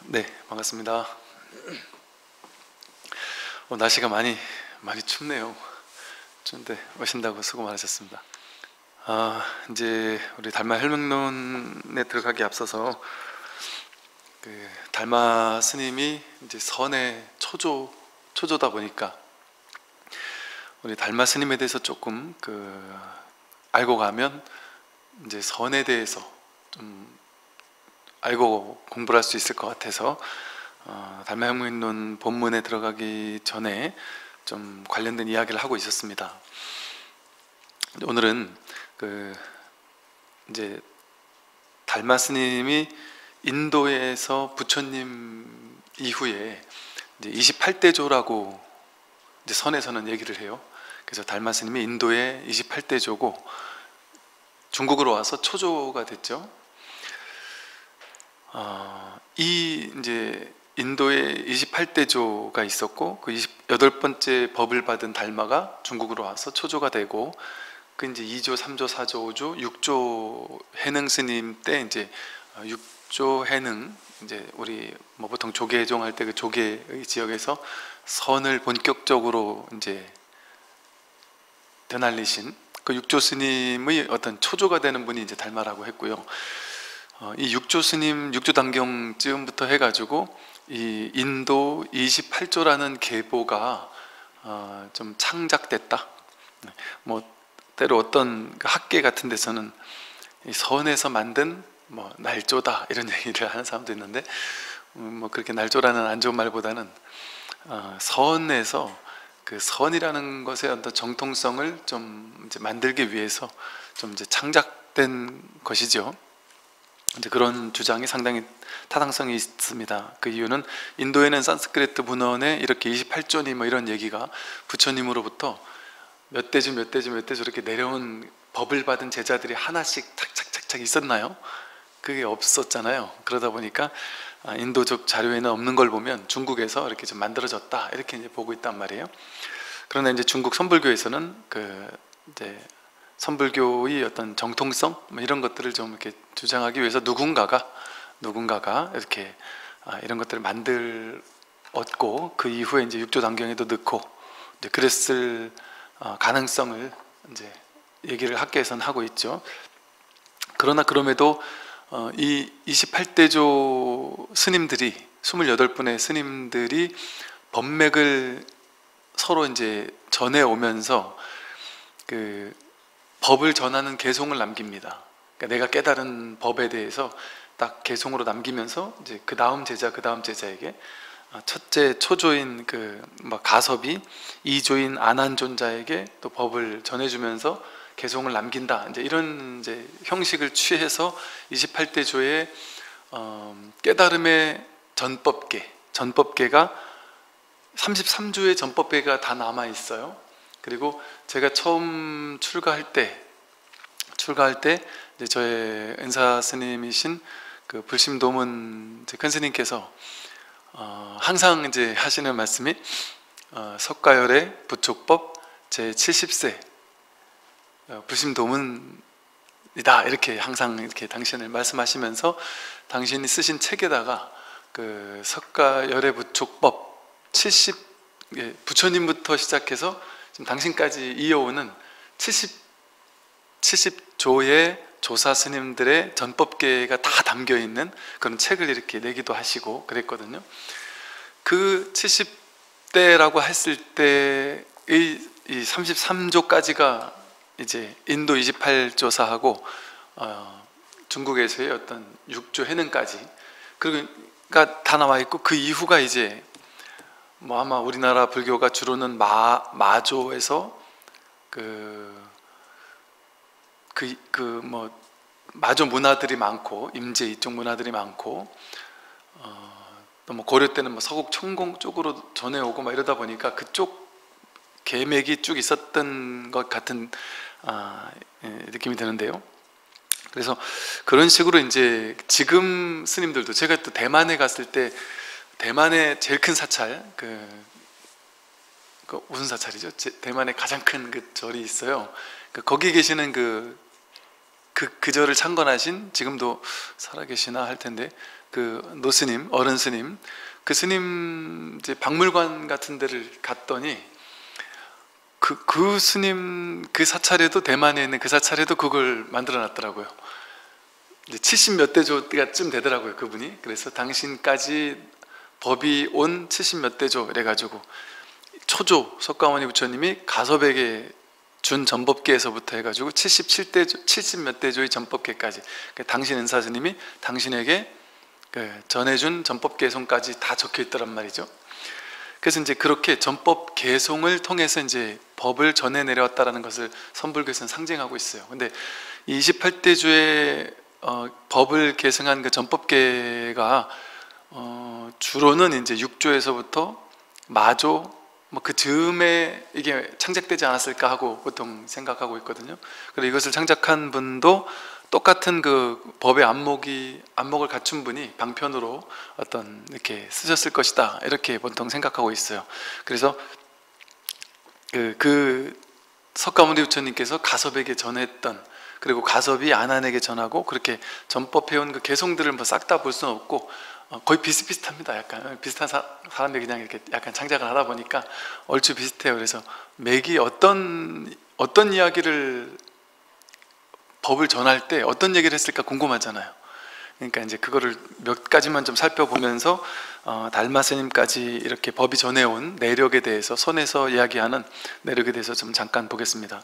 네, 반갑습니다. 날씨가 많이 춥네요. 추운데 오신다고 수고 많으셨습니다. 이제 우리 달마 혈맹론에 들어가기 앞서서 달마 스님이 이제 선의 초조다 보니까 우리 달마 스님에 대해서 조금 알고 가면 이제 선에 대해서 좀 알고 공부를 할 수 있을 것 같아서 달마 혈맹론 본문에 들어가기 전에 좀 관련된 이야기를 하고 있었습니다. 오늘은 이제 달마 스님이 인도에서 부처님 이후에 이제 28대조라고 이제 선에서는 얘기를 해요. 그래서 달마 스님이 인도의 28대조고 중국으로 와서 초조가 됐죠. 이제 인도에 28대조가 있었고 그 28번째 법을 받은 달마가 중국으로 와서 초조가 되고 그 이제 2조, 3조, 4조, 5조, 6조 해능 스님 때 이제 6조 해능 이제 우리 보통 조계종 할 때 그 조계의 지역에서 선을 본격적으로 이제 되날리신 그 6조 스님의 어떤 초조가 되는 분이 이제 달마라고 했고요. 이 6조 스님 6조 단경쯤부터 해가지고 이 인도 28조라는 계보가 좀 창작됐다. 때로 어떤 학계 같은 데서는 이 선에서 만든 날조다 이런 얘기를 하는 사람도 있는데 그렇게 날조라는 안 좋은 말보다는 선에서 그 선이라는 것의 어떤 정통성을 좀 이제 만들기 위해서 좀 이제 창작된 것이죠. 이제 그런 주장이 상당히 타당성이 있습니다. 그 이유는 인도에는 산스크리트 문헌에 이렇게 28조니 이런 얘기가 부처님으로부터 몇 대주 이렇게 내려온 법을 받은 제자들이 하나씩 착착착착 있었나요? 그게 없었잖아요. 그러다 보니까 인도적 자료에는 없는 걸 보면 중국에서 이렇게 좀 만들어졌다 이렇게 이제 보고 있단 말이에요. 그러나 이제 중국 선불교에서는 이제 선불교의 어떤 정통성 이런 것들을 좀 이렇게 주장하기 위해서 누군가가 이렇게 이런 것들을 만들었고 그 이후에 이제 6조 단경에도 넣고 이제 그랬을 가능성을 이제 얘기를 학계에서는 하고 있죠. 그러나 그럼에도 이 28대조 스님들이 28분의 스님들이 법맥을 서로 이제 전해 오면서 법을 전하는 개송을 남깁니다. 그러니까 내가 깨달은 법에 대해서 딱 개송으로 남기면서 이제 그 다음 제자에게 첫째 초조인 가섭이 2조인 아난존자에게 또 법을 전해주면서 개송을 남긴다. 이제 이런 이제 형식을 취해서 28대조의 깨달음의 전법계가 33조의 전법계가 다 남아 있어요. 그리고 제가 처음 출가할 때 이제 저의 은사 스님이신 불심도문 큰 스님께서 항상 이제 하시는 말씀이 석가열의 부촉법 제 70세 불심도문이다 이렇게 항상 이렇게 당신을 말씀하시면서 당신이 쓰신 책에다가 석가열의 부촉법 부처님부터 시작해서 지금 당신까지 이어오는 70조의 조사 스님들의 전법계가 다 담겨있는 그런 책을 이렇게 내기도 하시고 그랬거든요. 그 70대라고 했을 때의 이 33조까지가 이제 인도 28조사하고 중국에서의 어떤 6조 해능까지 그러니까 다 나와 있고 그 이후가 이제 아마 우리나라 불교가 주로는 마조에서 마조 문화들이 많고 임제 이쪽 문화들이 많고 또 고려 때는 서국 천공 쪽으로 전해오고 이러다 보니까 그쪽 계맥이 쭉 있었던 것 같은 느낌이 드는데요. 그래서 그런 식으로 이제 지금 스님들도 제가 또 대만에 갔을 때 대만의 제일 큰 사찰 무슨 사찰이죠? 대만의 가장 큰 절이 있어요. 거기 계시는 그 절을 창건하신 지금도 살아계시나 할 텐데 그 노스님, 어른 스님, 그 스님 이제 박물관 같은 데를 갔더니 그 스님 그 사찰에도, 대만에 있는 그 사찰에도 그걸 만들어 놨더라고요. 이제 70 몇 대조가쯤 되더라고요, 그분이. 그래서 당신까지 법이 온 70 몇 대조 이래가지고 초조 석가모니 부처님이 가섭에게 준 전법계에서부터 해가지고 77대조, 70 몇 대조의 전법계까지, 당신 은사스님이 당신에게 전해준 전법계송까지 다 적혀 있더란 말이죠. 그래서 이제 그렇게 전법 개송을 통해서 이제 법을 전해 내려왔다라는 것을 선불교에서는 상징하고 있어요. 근데 이 28대주의 법을 계승한 그 전법계가 주로는 이제 6조에서부터 마조 뭐 그 즈음에 이게 창작되지 않았을까 하고 보통 생각하고 있거든요. 그리고 이것을 창작한 분도 똑같은 그 법의 안목을 갖춘 분이 방편으로 어떤 이렇게 쓰셨을 것이다, 이렇게 보통 생각하고 있어요. 그래서 그 석가모니 부처님께서 가섭에게 전했던, 그리고 가섭이 안한에게 전하고, 그렇게 전법해온 그 개송들을 뭐 싹 다 볼 수는 없고 거의 비슷비슷합니다. 약간 비슷한 사람들이 그냥 이렇게 약간 창작을 하다 보니까 얼추 비슷해요. 그래서 맥이 어떤 이야기를, 법을 전할 때 어떤 얘기를 했을까 궁금하잖아요. 그러니까 이제 그거를 몇 가지만 좀 살펴보면서 달마 스님까지 이렇게 법이 전해온 내력에 대해서, 선에서 이야기하는 내력에 대해서 좀 잠깐 보겠습니다.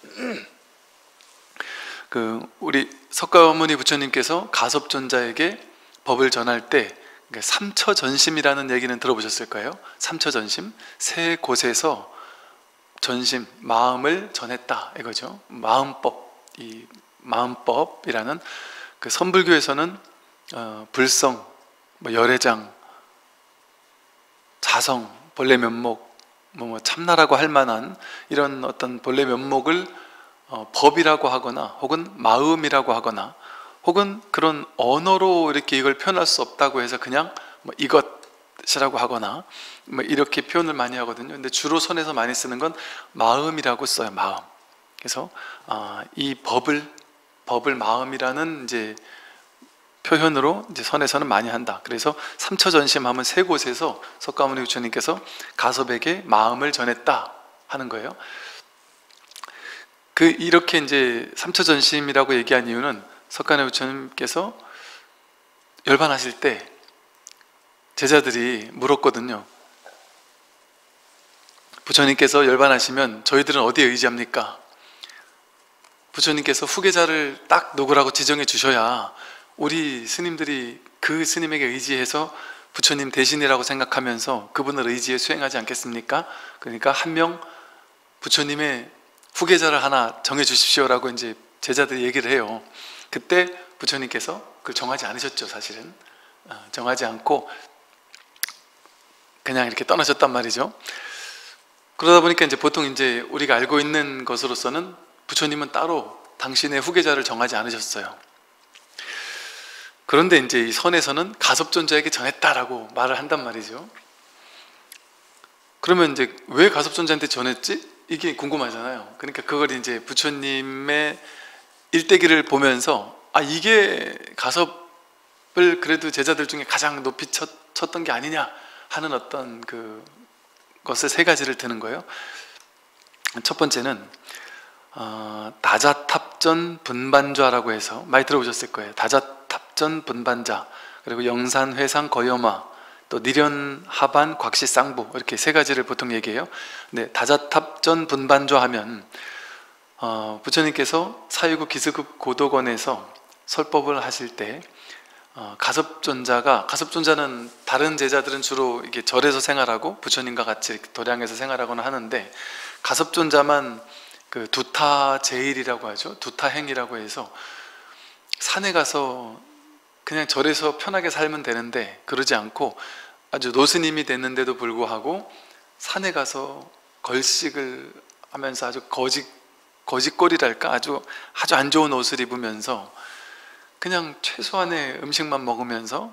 우리 석가모니 부처님께서 가섭존자에게 법을 전할 때 삼처전심이라는 얘기는 들어보셨을 거예요. 삼처전심, 세 곳에서 전심, 마음을 전했다 이거죠. 마음법, 이 마음법이라는 그 선불교에서는 불성, 뭐 열애장, 자성, 본래 면목, 뭐 참나라고 할 만한 이런 어떤 본래 면목을 법이라고 하거나, 혹은 마음이라고 하거나, 혹은 그런 언어로 이렇게 이걸 표현할 수 없다고 해서 그냥 뭐 이것이라고 하거나 뭐 이렇게 표현을 많이 하거든요. 근데 주로 선에서 많이 쓰는 건 마음이라고 써요. 마음. 그래서 이 법을 마음이라는 이제 표현으로 이제 선에서는 많이 한다. 그래서 삼처전심하면 세 곳에서 석가모니 부처님께서 가섭에게 마음을 전했다 하는 거예요. 이렇게 이제 삼처전심이라고 얘기한 이유는, 석가모니 부처님께서 열반하실 때 제자들이 물었거든요. 부처님께서 열반하시면 저희들은 어디에 의지합니까? 부처님께서 후계자를 딱 누구라고 지정해 주셔야 우리 스님들이 그 스님에게 의지해서 부처님 대신이라고 생각하면서 그분을 의지해 수행하지 않겠습니까? 그러니까 한 명 부처님의 후계자를 하나 정해 주십시오라고 이제 제자들이 얘기를 해요. 그때 부처님께서 그걸 정하지 않으셨죠. 사실은 정하지 않고 그냥 이렇게 떠나셨단 말이죠. 그러다 보니까 이제 보통 이제 우리가 알고 있는 것으로서는 부처님은 따로 당신의 후계자를 정하지 않으셨어요. 그런데 이제 이 선에서는 가섭존자에게 전했다라고 말을 한단 말이죠. 그러면 이제 왜 가섭존자한테 전했지? 이게 궁금하잖아요. 그러니까 그걸 이제 부처님의 일대기를 보면서 이게 가섭을 그래도 제자들 중에 가장 높이 쳤던 게 아니냐 하는 어떤 것을 세 가지를 드는 거예요. 첫 번째는 다자탑전 분반좌라고 해서 많이 들어보셨을 거예요. 다자탑전 분반자, 그리고 영산회상 거여마, 또 니련하반 곽시쌍부, 이렇게 세 가지를 보통 얘기해요. 근데 다자탑전 분반좌 하면 부처님께서 사유국 기스급 고도건에서 설법을 하실 때 가섭존자는 다른 제자들은 주로 이게 절에서 생활하고 부처님과 같이 도량에서 생활하거나 하는데, 가섭존자만 그 두타제일이라고 하죠. 두타행이라고 해서 산에 가서 그냥 절에서 편하게 살면 되는데 그러지 않고 아주 노스님이 됐는데도 불구하고 산에 가서 걸식을 하면서 아주 거짓거리랄까, 아주 안 좋은 옷을 입으면서 그냥 최소한의 음식만 먹으면서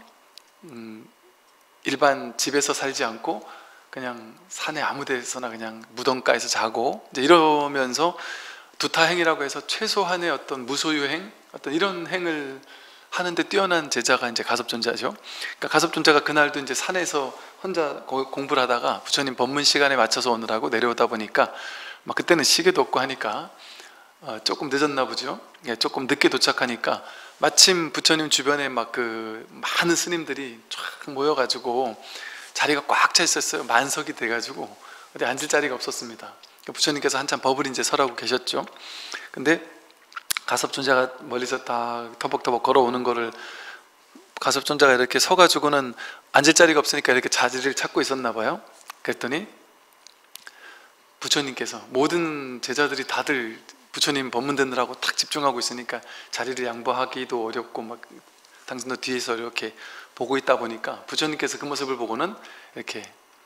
일반 집에서 살지 않고 그냥 산에 아무 데서나 그냥 무덤가에서 자고 이제 이러면서 두타행이라고 해서 최소한의 어떤 무소유행, 어떤 이런 행을 하는데 뛰어난 제자가 이제 가섭존자죠. 그러니까 가섭존자가 그날도 이제 산에서 혼자 공부를 하다가 부처님 법문 시간에 맞춰서 오느라고 내려오다 보니까 막 그때는 시계도 없고 하니까 조금 늦었나 보죠. 예, 조금 늦게 도착하니까 마침 부처님 주변에 막 그 많은 스님들이 쫙 모여가지고 자리가 꽉 차 있었어요. 만석이 돼가지고 어디 앉을 자리가 없었습니다. 그러니까 부처님께서 한참 법을 이제 설하고 계셨죠. 근데 가섭존자가 멀리서 다 터벅터벅 걸어오는 거를 가섭존자가 이렇게 서가지고는 앉을 자리가 없으니까 이렇게 자리를 찾고 있었나 봐요. 그랬더니 부처님께서 모든 제자들이 다들 부처님 법문 듣느라고 딱 집중하고 있으니까 자리를 양보하기도 어렵고 막 당신도 뒤에서 이렇게 보고 있다 보니까 부처님께서 그 모습을 보고는 이렇게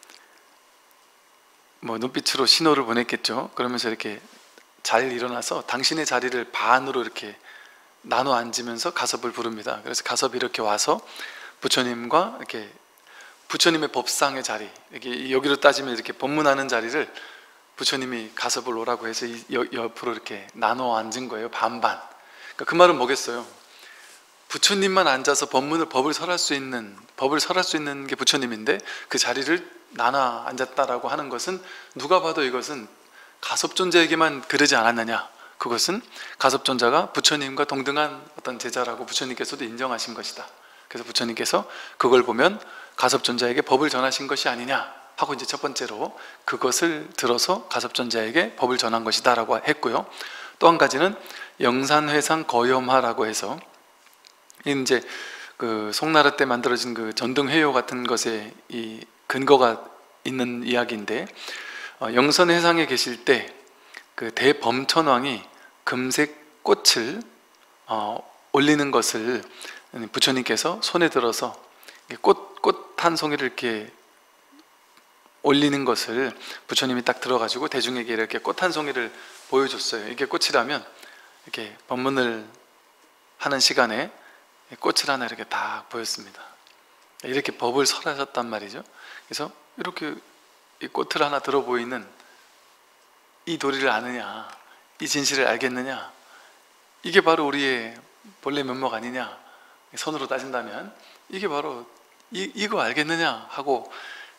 뭐 눈빛으로 신호를 보냈겠죠. 그러면서 이렇게 자리를 일어나서 당신의 자리를 반으로 이렇게 나눠 앉으면서 가섭을 부릅니다. 그래서 가섭이 이렇게 와서 부처님과 이렇게 부처님의 법상의 자리, 이렇게 여기로 따지면 이렇게 법문하는 자리를 부처님이 가섭을 오라고 해서 옆으로 이렇게 나눠 앉은 거예요. 반반. 그러니까 그 말은 뭐겠어요? 부처님만 앉아서 법을 설할 수 있는 게 부처님인데 그 자리를 나눠 앉았다라고 하는 것은 누가 봐도 이것은 가섭존자에게만 그러지 않았느냐. 그것은 가섭존자가 부처님과 동등한 어떤 제자라고 부처님께서도 인정하신 것이다. 그래서 부처님께서 그걸 보면 가섭존자에게 법을 전하신 것이 아니냐 하고 이제 첫 번째로 그것을 들어서 가섭존자에게 법을 전한 것이다 라고 했고요. 또 한 가지는 영산회상 거염화라고 해서 이제 그 송나라 때 만들어진 그 전등회요 같은 것에 이 근거가 있는 이야기인데, 영선회상에 계실 때 그 대범천왕이 금색 꽃을 올리는 것을 부처님께서 손에 들어서 꽃 한 송이를 이렇게 올리는 것을 부처님이 딱 들어가지고 대중에게 이렇게 꽃 한 송이를 보여줬어요. 이게 꽃이라면 이렇게 법문을 하는 시간에 꽃을 하나 이렇게 딱 보였습니다. 이렇게 법을 설하셨단 말이죠. 그래서 이렇게 이 꽃을 하나 들어 보이는 이 도리를 아느냐, 이 진실을 알겠느냐, 이게 바로 우리의 본래 면목 아니냐, 선으로 따진다면 이게 바로 이거 알겠느냐 하고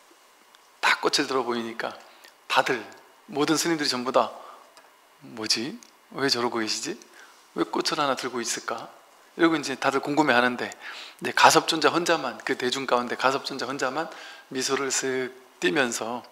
딱 꽃을 들어 보이니까 다들 모든 스님들이 전부 다 뭐지? 왜 저러고 계시지? 왜 꽃을 하나 들고 있을까? 이러고 이제 다들 궁금해 하는데, 이제 가섭존자 혼자만, 그 대중 가운데 가섭존자 혼자만 미소를 쓱 띠면서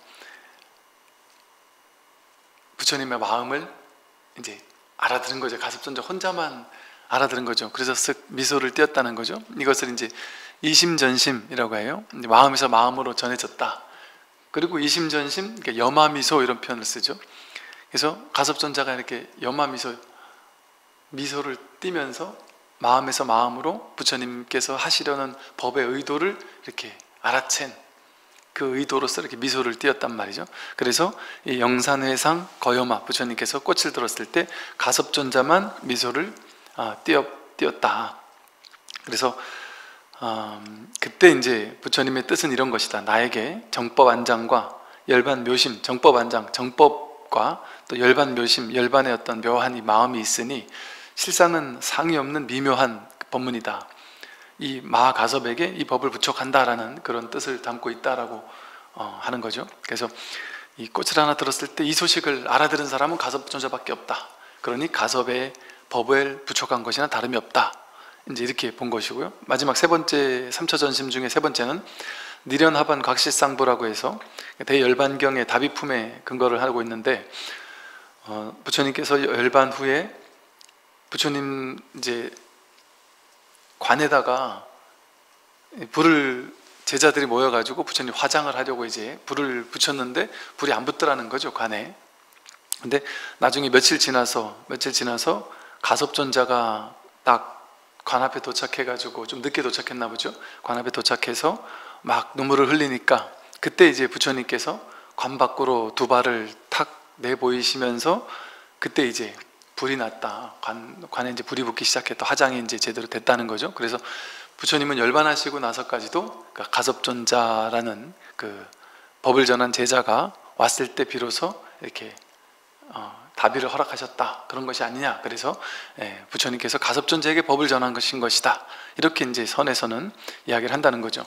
부처님의 마음을 이제 알아들은 거죠. 가섭존자 혼자만 알아들은 거죠. 그래서 쓱 미소를 띄었다는 거죠. 이것을 이제 이심전심이라고 해요. 이제 마음에서 마음으로 전해졌다. 그리고 이심전심, 그러니까 염화미소 이런 표현을 쓰죠. 그래서 가섭존자가 이렇게 미소를 띠면서 마음에서 마음으로 부처님께서 하시려는 법의 의도를 이렇게 알아챈 그 의도로서 이렇게 미소를 띄었단 말이죠. 그래서 이 영산회상 거염화, 부처님께서 꽃을 들었을 때 가섭존자만 미소를 띄었다. 그래서 그때 이제 부처님의 뜻은 이런 것이다. 나에게 정법안장과 열반묘심, 정법안장, 정법과 또 열반묘심, 열반의 어떤 묘한 이 마음이 있으니 실상은 상이 없는 미묘한 법문이다. 이 마가섭에게 이 법을 부촉한다라는 그런 뜻을 담고 있다라고 하는 거죠. 그래서 이 꽃을 하나 들었을 때 이 소식을 알아들은 사람은 가섭존자밖에 없다. 그러니 가섭의 법을 부촉한 것이나 다름이 없다. 이제 이렇게 본 것이고요. 마지막 세 번째 3차 전심 중에 세 번째는 니련하반 곽실상부라고 해서 대열반경의 다비품에 근거를 하고 있는데, 부처님께서 열반 후에 부처님 이제 관에다가 불을 제자들이 모여가지고 부처님 화장을 하려고 이제 불을 붙였는데 불이 안 붙더라는 거죠, 관에. 근데 나중에 며칠 지나서 가섭존자가 딱 관 앞에 도착해가지고 좀 늦게 도착했나 보죠. 관 앞에 도착해서 막 눈물을 흘리니까 그때 이제 부처님께서 관 밖으로 두 발을 탁 내보이시면서 그때 이제 불이 났다. 관에 이제 불이 붙기 시작했다. 화장이 이제 제대로 됐다는 거죠. 그래서 부처님은 열반하시고 나서까지도 그러니까 가섭존자라는 그 법을 전한 제자가 왔을 때 비로소 이렇게 다비를 허락하셨다, 그런 것이 아니냐. 그래서 부처님께서 가섭존자에게 법을 전한 것이다. 이렇게 이제 선에서는 이야기를 한다는 거죠.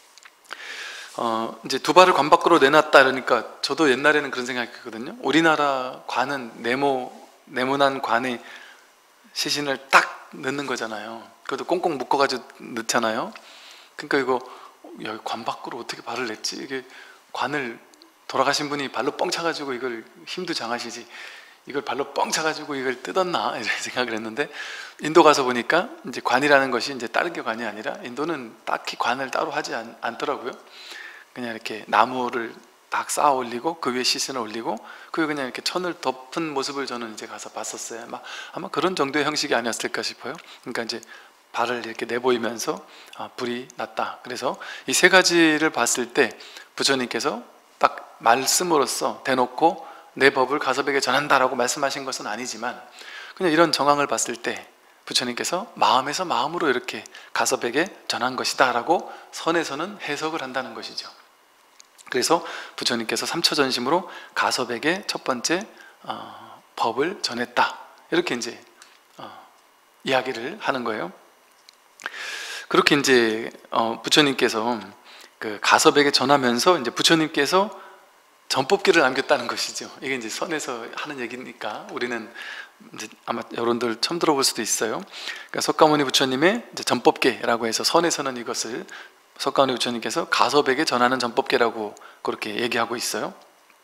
이제 두 발을 관 밖으로 내놨다 그러니까 저도 옛날에는 그런 생각했거든요. 우리나라 관은 네모난 관에 시신을 딱 넣는 거잖아요. 그것도 꽁꽁 묶어가지고 넣잖아요. 그러니까 이거 여기 관 밖으로 어떻게 발을 냈지? 이게 관을 돌아가신 분이 발로 뻥 차가지고 이걸 힘도 장하시지 이걸 발로 뻥 차가지고 이걸 뜯었나 이런 생각을 했는데, 인도 가서 보니까 이제 관이라는 것이 이제 다른 관이 아니라 인도는 딱히 관을 따로 하지 않더라고요. 그냥 이렇게 나무를 딱 쌓아 올리고 그 위에 시신을 올리고 그 위에 그냥 이렇게 천을 덮은 모습을 저는 이제 가서 봤었어요. 아마 그런 정도의 형식이 아니었을까 싶어요. 그러니까 이제 발을 이렇게 내보이면서 불이 났다. 그래서 이 세 가지를 봤을 때 부처님께서 딱 말씀으로써 대놓고 내 법을 가섭에게 전한다라고 말씀하신 것은 아니지만, 그냥 이런 정황을 봤을 때 부처님께서 마음에서 마음으로 이렇게 가섭에게 전한 것이다 라고 선에서는 해석을 한다는 것이죠. 그래서 부처님께서 삼처전심으로 가섭에게 첫 번째 법을 전했다, 이렇게 이제 이야기를 하는 거예요. 그렇게 이제 부처님께서 그 가섭에게 전하면서 이제 부처님께서 전법기를 남겼다는 것이죠. 이게 이제 선에서 하는 얘기니까 우리는 이제 아마 여러분들 처음 들어볼 수도 있어요. 그러니까 석가모니 부처님의 이제 전법계라고 해서 선에서는 이것을 석가모니 부처님께서 가섭에게 전하는 전법계라고 그렇게 얘기하고 있어요.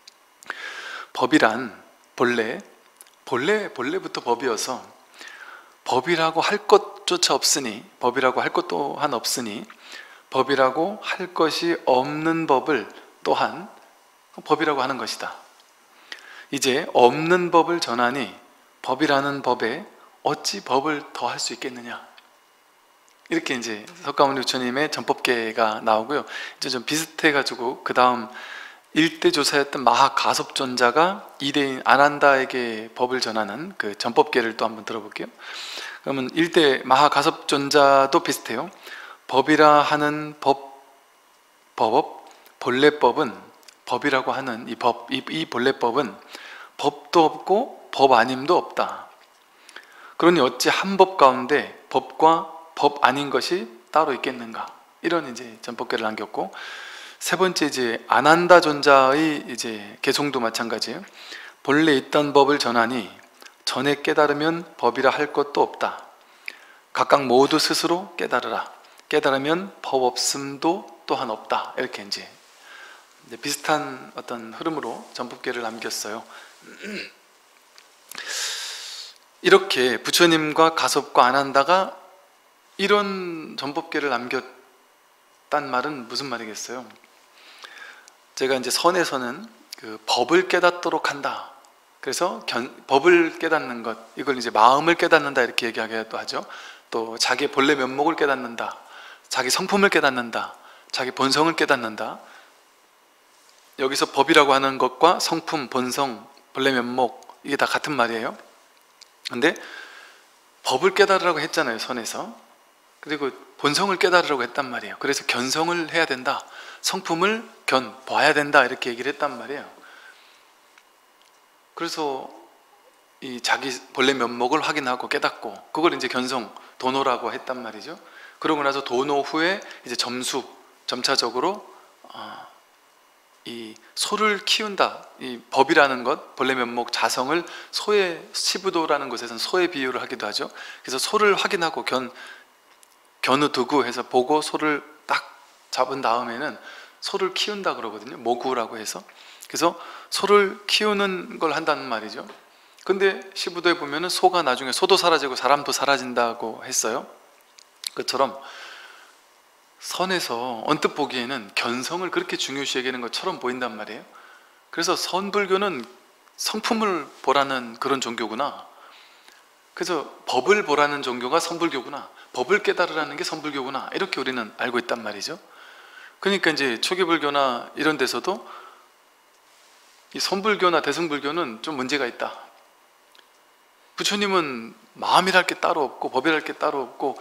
법이란 본래부터 법이어서 법이라고 할 것조차 없으니, 법이라고 할 것 또한 없으니 법이라고 할 것이 없는 법을 또한 법이라고 하는 것이다. 이제 없는 법을 전하니 법이라는 법에 어찌 법을 더 할 수 있겠느냐. 이렇게 이제 석가모니 부처님의 전법계가 나오고요. 이제 좀 비슷해가지고 그 다음 1대 조사였던 마하가섭존자가 2대인 아난다에게 법을 전하는 그 전법계를 또 한번 들어볼게요. 그러면 1대 마하가섭존자도 비슷해요. 법이라 하는 본래법은 법이라고 하는 이 본래법은 법도 없고 법 아님도 없다. 그러니 어찌 한 법 가운데 법과 법 아닌 것이 따로 있겠는가. 이런 이제 전법계를 남겼고, 세 번째 이제 아난다 존자의 이제 개송도 마찬가지예요. 본래 있던 법을 전하니 전에 깨달으면 법이라 할 것도 없다. 각각 모두 스스로 깨달으라. 깨달으면 법 없음도 또한 없다. 이렇게 이제 비슷한 어떤 흐름으로 전법계를 남겼어요. 이렇게 부처님과 가섭과 아난다가 이런 전법계를 남겼단 말은 무슨 말이겠어요? 제가 이제 선에서는 그 법을 깨닫도록 한다. 그래서 법을 깨닫는 것, 이걸 이제 마음을 깨닫는다 이렇게 얘기하기도 하죠. 또 자기의 본래 면목을 깨닫는다, 자기 성품을 깨닫는다, 자기 본성을 깨닫는다. 여기서 법이라고 하는 것과 성품, 본성, 본래 면목, 이게 다 같은 말이에요. 근데 법을 깨달으라고 했잖아요, 선에서. 그리고 본성을 깨달으라고 했단 말이에요. 그래서 견성을 해야 된다, 성품을 봐야 된다, 이렇게 얘기를 했단 말이에요. 그래서 이 자기 본래 면목을 확인하고 깨닫고, 그걸 이제 견성, 도노라고 했단 말이죠. 그러고 나서 도노 후에 이제 점차적으로 이 소를 키운다. 이 법이라는 것, 본래 면목, 자성을 소의 시부도라는 곳에서는 소의 비유를 하기도 하죠. 그래서 소를 확인하고 견우두구 해서 보고 소를 딱 잡은 다음에는 소를 키운다 그러거든요. 모구라고 해서. 그래서 소를 키우는 걸 한다는 말이죠. 근데 시부도에 보면은 소가 나중에 소도 사라지고 사람도 사라진다고 했어요. 그처럼 선에서 언뜻 보기에는 견성을 그렇게 중요시 여기는 것처럼 보인단 말이에요. 그래서 선불교는 성품을 보라는 그런 종교구나. 그래서 법을 보라는 종교가 선불교구나. 법을 깨달으라는 게 선불교구나. 이렇게 우리는 알고 있단 말이죠. 그러니까 이제 초기불교나 이런 데서도 이 선불교나 대승불교는 좀 문제가 있다. 부처님은 마음이랄 게 따로 없고 법이랄 게 따로 없고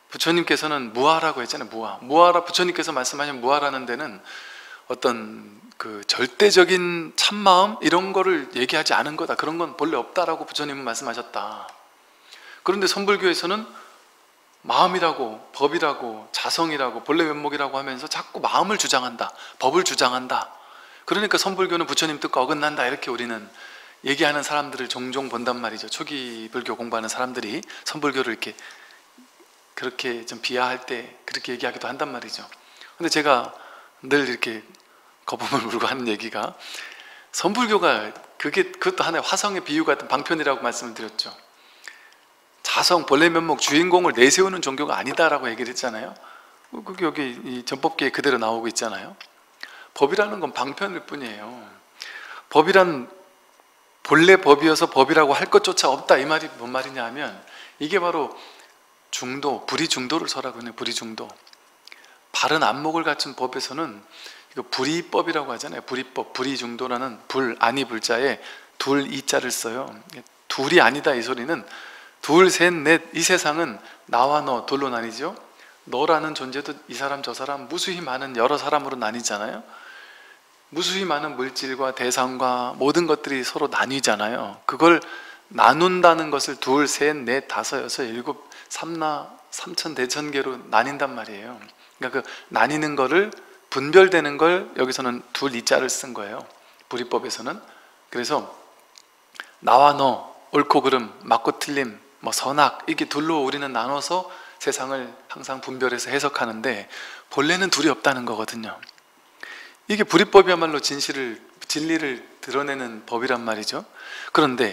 부처님께서는 무아라고 했잖아요. 무아라. 부처님께서 말씀하신 무아라는 데는 어떤 그 절대적인 참마음 이런 거를 얘기하지 않은 거다. 그런 건 본래 없다라고 부처님은 말씀하셨다. 그런데 선불교에서는 마음이라고 법이라고 자성이라고 본래 면목이라고 하면서 자꾸 마음을 주장한다, 법을 주장한다. 그러니까 선불교는 부처님 뜻과 어긋난다, 이렇게 우리는 얘기하는 사람들을 종종 본단 말이죠. 초기 불교 공부하는 사람들이 선불교를 이렇게 그렇게 좀 비하할 때 그렇게 얘기하기도 한단 말이죠. 근데 제가 늘 이렇게 거품을 물고 하는 얘기가, 선불교가 그것도 하나의 화성의 비유 같은 방편이라고 말씀을 드렸죠. 자성, 본래 면목, 주인공을 내세우는 종교가 아니다라고 얘기를 했잖아요. 그게 여기 이 전법계에 그대로 나오고 있잖아요. 법이라는 건 방편일 뿐이에요. 법이란 본래 법이어서 법이라고 할 것조차 없다, 이 말이 뭔 말이냐 하면, 이게 바로 중도, 불이중도를 설하고 있는 불이중도. 바른 안목을 갖춘 법에서는 이거 불이법이라고 하잖아요. 불이법, 불이중도라는 불, 아니 불자에 둘 이자를 써요. 둘이 아니다 이 소리는 둘, 셋, 넷, 이 세상은 나와 너 둘로 나뉘죠. 너라는 존재도 이 사람 저 사람 무수히 많은 여러 사람으로 나뉘잖아요. 무수히 많은 물질과 대상과 모든 것들이 서로 나뉘잖아요. 그걸 나눈다는 것을 둘, 셋, 넷, 다섯, 여섯, 일곱, 삼나, 삼천, 대천계로 나뉜단 말이에요. 그러니까 그 나뉘는 거를, 분별되는 걸 여기서는 둘 이자를 쓴 거예요. 불이법에서는. 그래서 나와 너, 옳고 그름, 맞고 틀림, 뭐 선악, 이게 둘로 우리는 나눠서 세상을 항상 분별해서 해석하는데, 본래는 둘이 없다는 거거든요. 이게 불이법이야말로 진리를 드러내는 법이란 말이죠. 그런데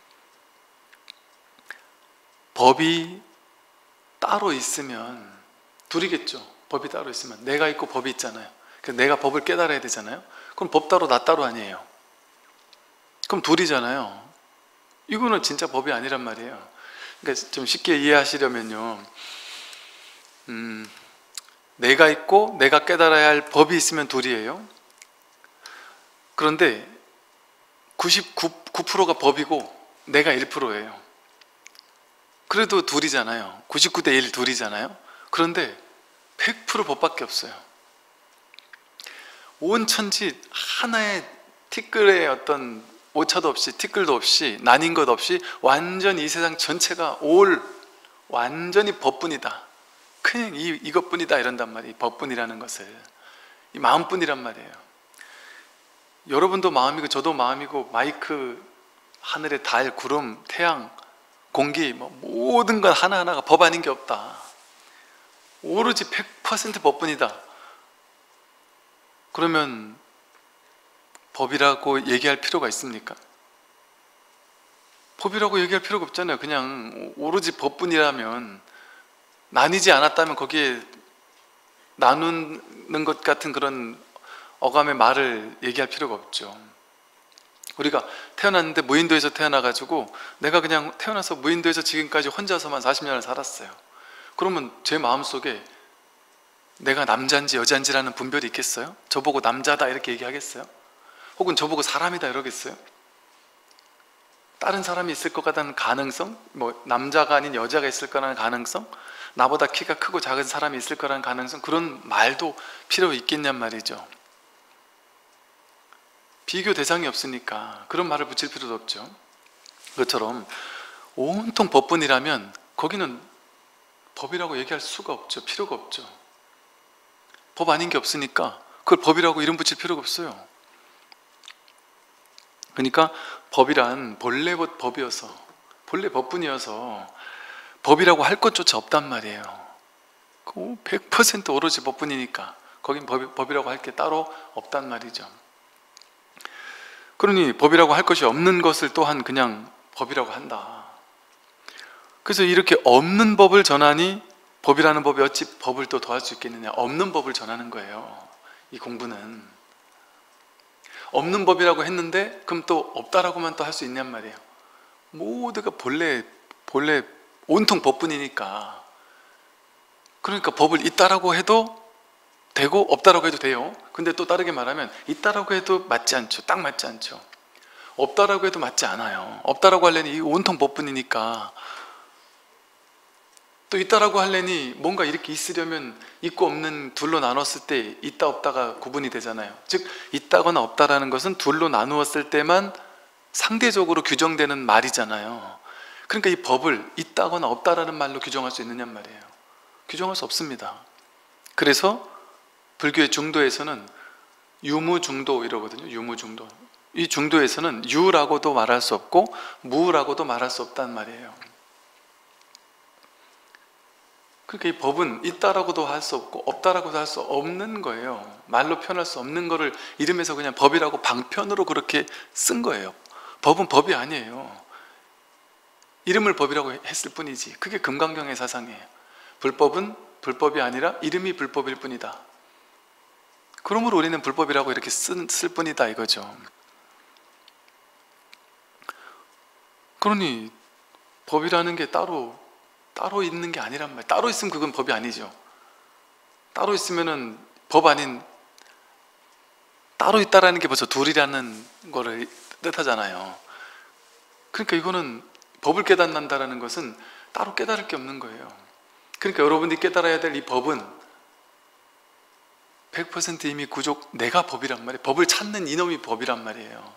법이 따로 있으면 둘이겠죠. 법이 따로 있으면 내가 있고 법이 있잖아요. 그래서 내가 법을 깨달아야 되잖아요. 그럼 법 따로 나 따로 아니에요. 그럼 둘이잖아요. 이거는 진짜 법이 아니란 말이에요. 그러니까 좀 쉽게 이해하시려면요, 내가 있고 내가 깨달아야 할 법이 있으면 둘이에요. 그런데 99%가 법이고 내가 1%예요. 그래도 둘이잖아요. 99대 1 둘이잖아요. 그런데 100% 법밖에 없어요. 온 천지 하나의 티끌의 어떤 오차도 없이, 티끌도 없이, 나뉜 것 없이 완전히 이 세상 전체가 완전히 법뿐이다. 그냥 이것뿐이다 이런단 말이에요. 법뿐이라는 것을. 이 마음뿐이란 말이에요. 여러분도 마음이고 저도 마음이고, 마이크, 하늘의 달, 구름, 태양, 공기, 뭐 모든 건 하나하나가 법 아닌 게 없다. 오로지 100% 법뿐이다. 그러면 법이라고 얘기할 필요가 있습니까? 법이라고 얘기할 필요가 없잖아요. 그냥 오로지 법뿐이라면, 나뉘지 않았다면 거기에 나누는 것 같은 그런 어감의 말을 얘기할 필요가 없죠. 우리가 태어났는데 무인도에서 태어나가지고 내가 그냥 태어나서 무인도에서 지금까지 혼자서만 40년을 살았어요. 그러면 제 마음속에 내가 남자인지 여자인지라는 분별이 있겠어요? 저보고 남자다 이렇게 얘기하겠어요? 혹은 저보고 사람이다 이러겠어요? 다른 사람이 있을 것 같다는 가능성? 뭐 남자가 아닌 여자가 있을 거라는 가능성? 나보다 키가 크고 작은 사람이 있을 거라는 가능성? 그런 말도 필요 있겠냔 말이죠. 비교 대상이 없으니까 그런 말을 붙일 필요도 없죠. 그것처럼 온통 법뿐이라면 거기는 법이라고 얘기할 수가 없죠. 필요가 없죠. 법 아닌 게 없으니까 그걸 법이라고 이름 붙일 필요가 없어요. 그러니까 법이란 본래 법이어서, 본래 법뿐이어서 법이라고 할 것조차 없단 말이에요. 100% 오로지 법뿐이니까 거긴 법이라고 할 게 따로 없단 말이죠. 그러니 법이라고 할 것이 없는 것을 또한 그냥 법이라고 한다. 그래서 이렇게 없는 법을 전하니 법이라는 법이 어찌 법을 또 더할 수 있겠느냐. 없는 법을 전하는 거예요. 이 공부는. 없는 법이라고 했는데 그럼 또 없다라고만 또 할 수 있냔 말이에요. 모두가 본래 온통 법뿐이니까. 그러니까 법을 있다라고 해도 되고 없다라고 해도 돼요. 근데 또 다르게 말하면 있다라고 해도 맞지 않죠. 딱 맞지 않죠. 없다라고 해도 맞지 않아요. 없다라고 하려니 이 온통 법뿐이니까 또 있다라고 하려니 뭔가 이렇게 있으려면 있고 없는 둘로 나눴을 때 있다 없다가 구분이 되잖아요. 즉 있다거나 없다라는 것은 둘로 나누었을 때만 상대적으로 규정되는 말이잖아요. 그러니까 이 법을 있다거나 없다라는 말로 규정할 수 있느냐 말이에요. 규정할 수 없습니다. 그래서 불교의 중도에서는 유무중도 이러거든요. 유무중도. 이 중도에서는 유라고도 말할 수 없고 무라고도 말할 수 없단 말이에요. 그러니까 이 법은 있다라고도 할 수 없고 없다라고도 할 수 없는 거예요. 말로 표현할 수 없는 거를 이름에서 그냥 법이라고 방편으로 그렇게 쓴 거예요. 법은 법이 아니에요. 이름을 법이라고 했을 뿐이지. 그게 금강경의 사상이에요. 불법은 불법이 아니라 이름이 불법일 뿐이다. 그러므로 우리는 불법이라고 이렇게 쓸 뿐이다 이거죠. 그러니 법이라는 게 따로 있는 게 아니란 말이에요. 따로 있으면 그건 법이 아니죠. 따로 있으면은 법 아닌, 따로 있다라는 게 벌써 둘이라는 거를 뜻하잖아요. 그러니까 이거는 법을 깨닫는다라는 것은 따로 깨달을 게 없는 거예요. 그러니까 여러분들이 깨달아야 될 이 법은 100% 이미 구족 내가 법이란 말이에요. 법을 찾는 이놈이 법이란 말이에요.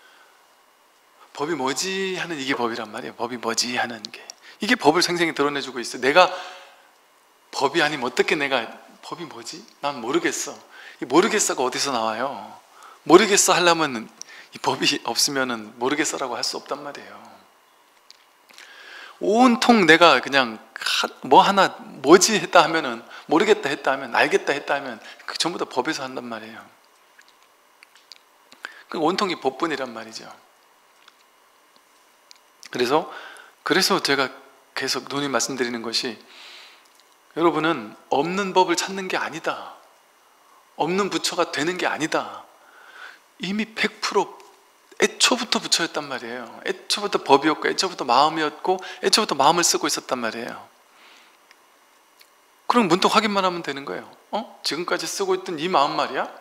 법이 뭐지 하는 이게 법이란 말이에요. 법이 뭐지 하는 게 이게 법을 생생히 드러내주고 있어요. 내가 법이 아니면 어떻게 내가 법이 뭐지? 난 모르겠어. 이 모르겠어가 어디서 나와요? 모르겠어 하려면 이 법이 없으면은 모르겠어라고 할 수 없단 말이에요. 온통 내가 그냥 뭐 하나 뭐지 했다 하면은 모르겠다 했다 하면 알겠다 했다 하면 그 전부 다 법에서 한단 말이에요. 그 온통이 법뿐이란 말이죠. 그래서 제가 계속 누누이 말씀드리는 것이 여러분은 없는 법을 찾는 게 아니다. 없는 부처가 되는 게 아니다. 이미 100% 애초부터 부처였단 말이에요. 애초부터 법이었고 애초부터 마음이었고 애초부터 마음을 쓰고 있었단 말이에요. 그럼 문득 확인만 하면 되는 거예요. 지금까지 쓰고 있던 이 마음 말이야?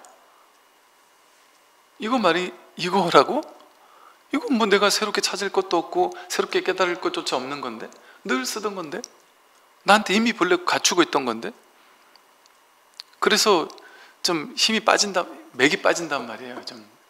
이거 말이 이거라고? 이건 뭐 내가 새롭게 찾을 것도 없고 새롭게 깨달을 것조차 없는 건데 늘 쓰던 건데 나한테 이미 본래 갖추고 있던 건데 그래서 좀 힘이 빠진다, 맥이 빠진단 말이에요.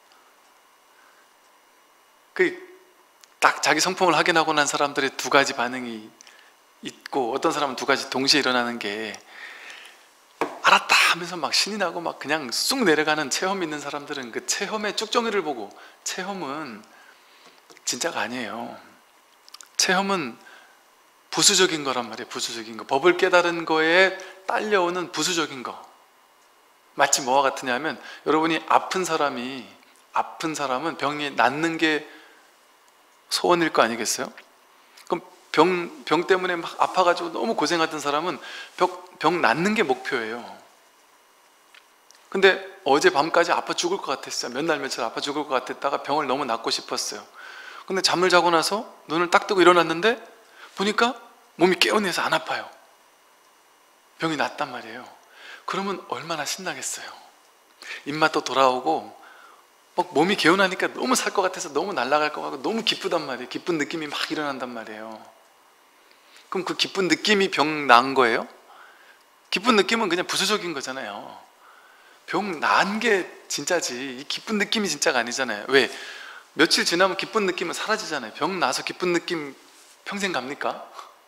딱 자기 성품을 확인하고 난 사람들의 두 가지 반응이 있고 어떤 사람은 두 가지 동시에 일어나는 게 알았다 하면서 막 신이 나고 막 그냥 쑥 내려가는 체험 있는 사람들은 그 체험의 쭉정이를 보고 체험은 진짜가 아니에요. 체험은 부수적인 거란 말이에요. 부수적인 거. 법을 깨달은 거에 딸려오는 부수적인 거. 마치 뭐와 같으냐 하면 여러분이 아픈 사람은 병이 낫는 게 소원일 거 아니겠어요? 그럼 병 때문에 막 아파가지고 너무 고생하던 사람은 병 낫는 게 목표예요. 근데 어제 밤까지 아파 죽을 것 같았어요. 몇 날 며칠 아파 죽을 것 같았다가 병을 너무 낫고 싶었어요. 근데 잠을 자고 나서 눈을 딱 뜨고 일어났는데 보니까 몸이 개운해서 안 아파요. 병이 낫단 말이에요. 그러면 얼마나 신나겠어요. 입맛도 돌아오고 막 몸이 개운하니까 너무 살 것 같아서 너무 날아갈 것 같고 너무 기쁘단 말이에요. 기쁜 느낌이 막 일어난단 말이에요. 그럼 그 기쁜 느낌이 병 나은 거예요? 기쁜 느낌은 그냥 부수적인 거잖아요. 병 나은 게 진짜지 이 기쁜 느낌이 진짜가 아니잖아요. 왜? 며칠 지나면 기쁜 느낌은 사라지잖아요. 병 나서 기쁜 느낌 평생 갑니까?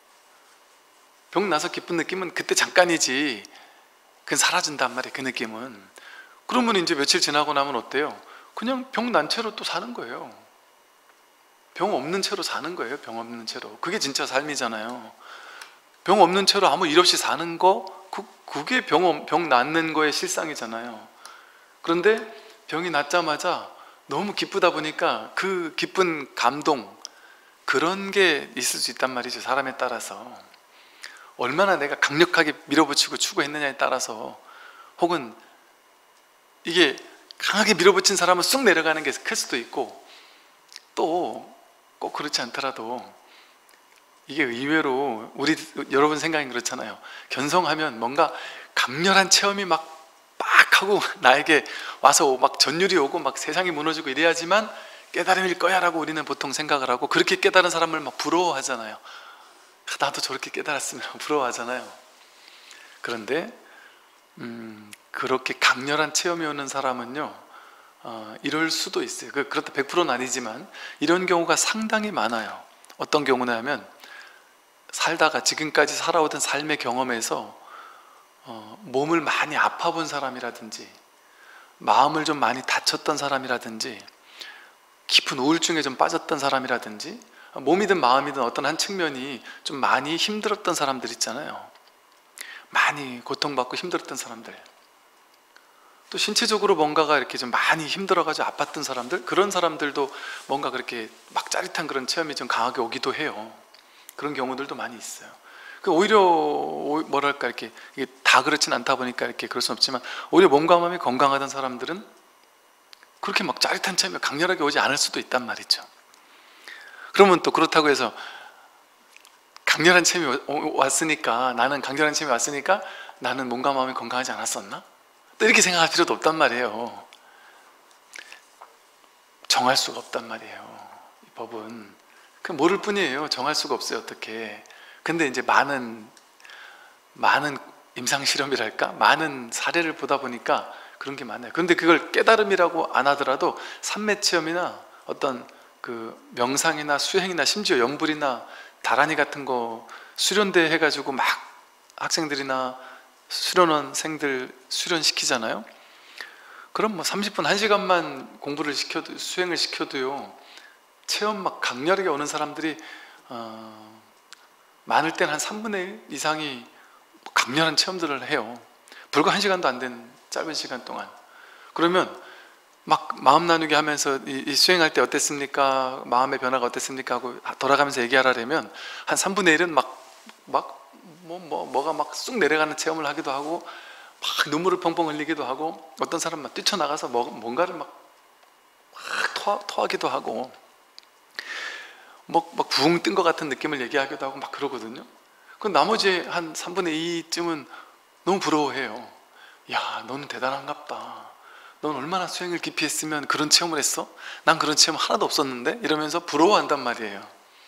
병 나서 기쁜 느낌은 그때 잠깐이지 그건 사라진단 말이에요. 그 느낌은. 그러면 이제 며칠 지나고 나면 어때요? 그냥 병 난 채로 또 사는 거예요. 병 없는 채로 사는 거예요. 병 없는 채로. 그게 진짜 삶이잖아요. 병 없는 채로 아무 일 없이 사는 거 그게 병 낫는 거의 실상이잖아요. 그런데 병이 낫자마자 너무 기쁘다 보니까 그 기쁜 감동 그런 게 있을 수 있단 말이죠. 사람에 따라서 얼마나 내가 강력하게 밀어붙이고 추구했느냐에 따라서 혹은 이게 강하게 밀어붙인 사람은 쑥 내려가는 게 클 수도 있고 또 꼭 그렇지 않더라도 이게 의외로 여러분 생각이 그렇잖아요. 견성하면 뭔가 강렬한 체험이 막 하고 나에게 와서 막 전율이 오고 막 세상이 무너지고 이래야지만 깨달음일 거야 라고 우리는 보통 생각을 하고 그렇게 깨달은 사람을 막 부러워하잖아요. 나도 저렇게 깨달았으면 부러워하잖아요. 그런데 그렇게 강렬한 체험이 오는 사람은요, 이럴 수도 있어요. 그렇다 100%는 아니지만 이런 경우가 상당히 많아요. 어떤 경우냐면 살다가 지금까지 살아오던 삶의 경험에서 몸을 많이 아파본 사람이라든지 마음을 좀 많이 다쳤던 사람이라든지 깊은 우울증에 좀 빠졌던 사람이라든지 몸이든 마음이든 어떤 한 측면이 좀 많이 힘들었던 사람들 있잖아요. 많이 고통받고 힘들었던 사람들, 또 신체적으로 뭔가가 이렇게 좀 많이 힘들어가지고 아팠던 사람들, 그런 사람들도 뭔가 그렇게 막 짜릿한 그런 체험이 좀 강하게 오기도 해요. 그런 경우들도 많이 있어요. 오히려 뭐랄까 이게 다 그렇진 않다 보니까 이렇게 그럴 수는 없지만, 오히려 몸과 마음이 건강하던 사람들은 그렇게 막 짜릿한 체험이 강렬하게 오지 않을 수도 있단 말이죠. 그러면 또 그렇다고 해서 강렬한 체험이 왔으니까, 나는 강렬한 체험이 왔으니까 나는 몸과 마음이 건강하지 않았었나? 또 이렇게 생각할 필요도 없단 말이에요. 정할 수가 없단 말이에요. 이 법은 그냥 모를 뿐이에요. 정할 수가 없어요. 어떻게. 근데 이제 많은 임상실험이랄까? 많은 사례를 보다 보니까 그런 게 많아요. 그런데 그걸 깨달음이라고 안 하더라도 산매체험이나 어떤 그 명상이나 수행이나 심지어 연불이나 다라니 같은 거 수련대 해가지고 막 학생들이나 수련원생들 수련시키잖아요. 그럼 뭐 30분, 1시간만 공부를 시켜도, 수행을 시켜도요, 체험 막 강렬하게 오는 사람들이 많을 땐 한 3분의 1 이상이 강렬한 체험들을 해요. 불과 1시간도 안 된 짧은 시간 동안. 그러면 막 마음 나누기 하면서 이 수행할 때 어땠습니까? 마음의 변화가 어땠습니까? 하고 돌아가면서 얘기하라면 한 3분의 1은 뭐가 막 쑥 내려가는 체험을 하기도 하고, 막 눈물을 펑펑 흘리기도 하고, 어떤 사람은 막 뛰쳐나가서 뭔가를 막 토하기도 하고, 막 부흥 뜬 것 같은 느낌을 얘기하기도 하고 막 그러거든요. 그 나머지 한 3분의 2쯤은 너무 부러워해요. 야, 너는 대단한갑다. 넌 얼마나 수행을 깊이 했으면 그런 체험을 했어? 난 그런 체험 하나도 없었는데? 이러면서 부러워한단 말이에요.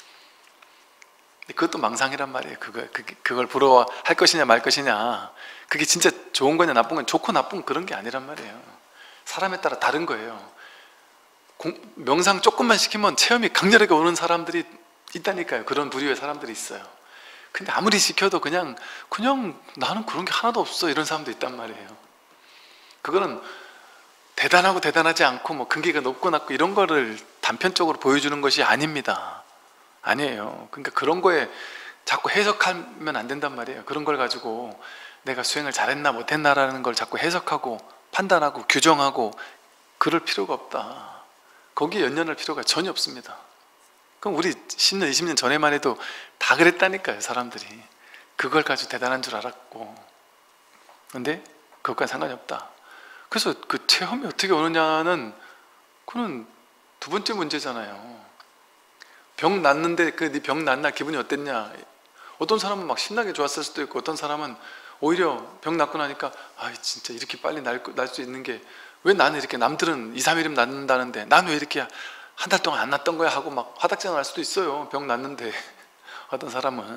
그것도 망상이란 말이에요. 그걸 부러워할 것이냐 말 것이냐, 그게 진짜 좋은 거냐 나쁜 거냐, 좋고 나쁜 그런 게 아니란 말이에요. 사람에 따라 다른 거예요. 명상 조금만 시키면 체험이 강렬하게 오는 사람들이 있다니까요. 그런 부류의 사람들이 있어요. 근데 아무리 시켜도 그냥 나는 그런 게 하나도 없어, 이런 사람도 있단 말이에요. 그거는 대단하고 대단하지 않고 뭐 근기가 높고 낮고 이런 거를 단편적으로 보여주는 것이 아닙니다. 아니에요. 그러니까 그런 거에 자꾸 해석하면 안 된단 말이에요. 그런 걸 가지고 내가 수행을 잘했나 못했나라는 걸 자꾸 해석하고 판단하고 규정하고 그럴 필요가 없다. 거기에 연연할 필요가 전혀 없습니다. 그럼 우리 10년, 20년 전에만 해도 다 그랬다니까요. 사람들이 그걸 가지고 대단한 줄 알았고. 근데 그것과는 상관이 없다. 그래서 그 체험이 어떻게 오느냐는, 그건 두 번째 문제잖아요. 병 났는데 네 병 난 날 기분이 어땠냐? 어떤 사람은 막 신나게 좋았을 수도 있고, 어떤 사람은 오히려 병 낫고 나니까 진짜 이렇게 빨리 날 수 있는 게, 왜 나는 이렇게, 남들은 2, 3일이면 낫는다는데 난 왜 이렇게 한 달 동안 안 낫던 거야 하고 막 화닥장 날 수도 있어요. 병 났는데. 어떤 사람은.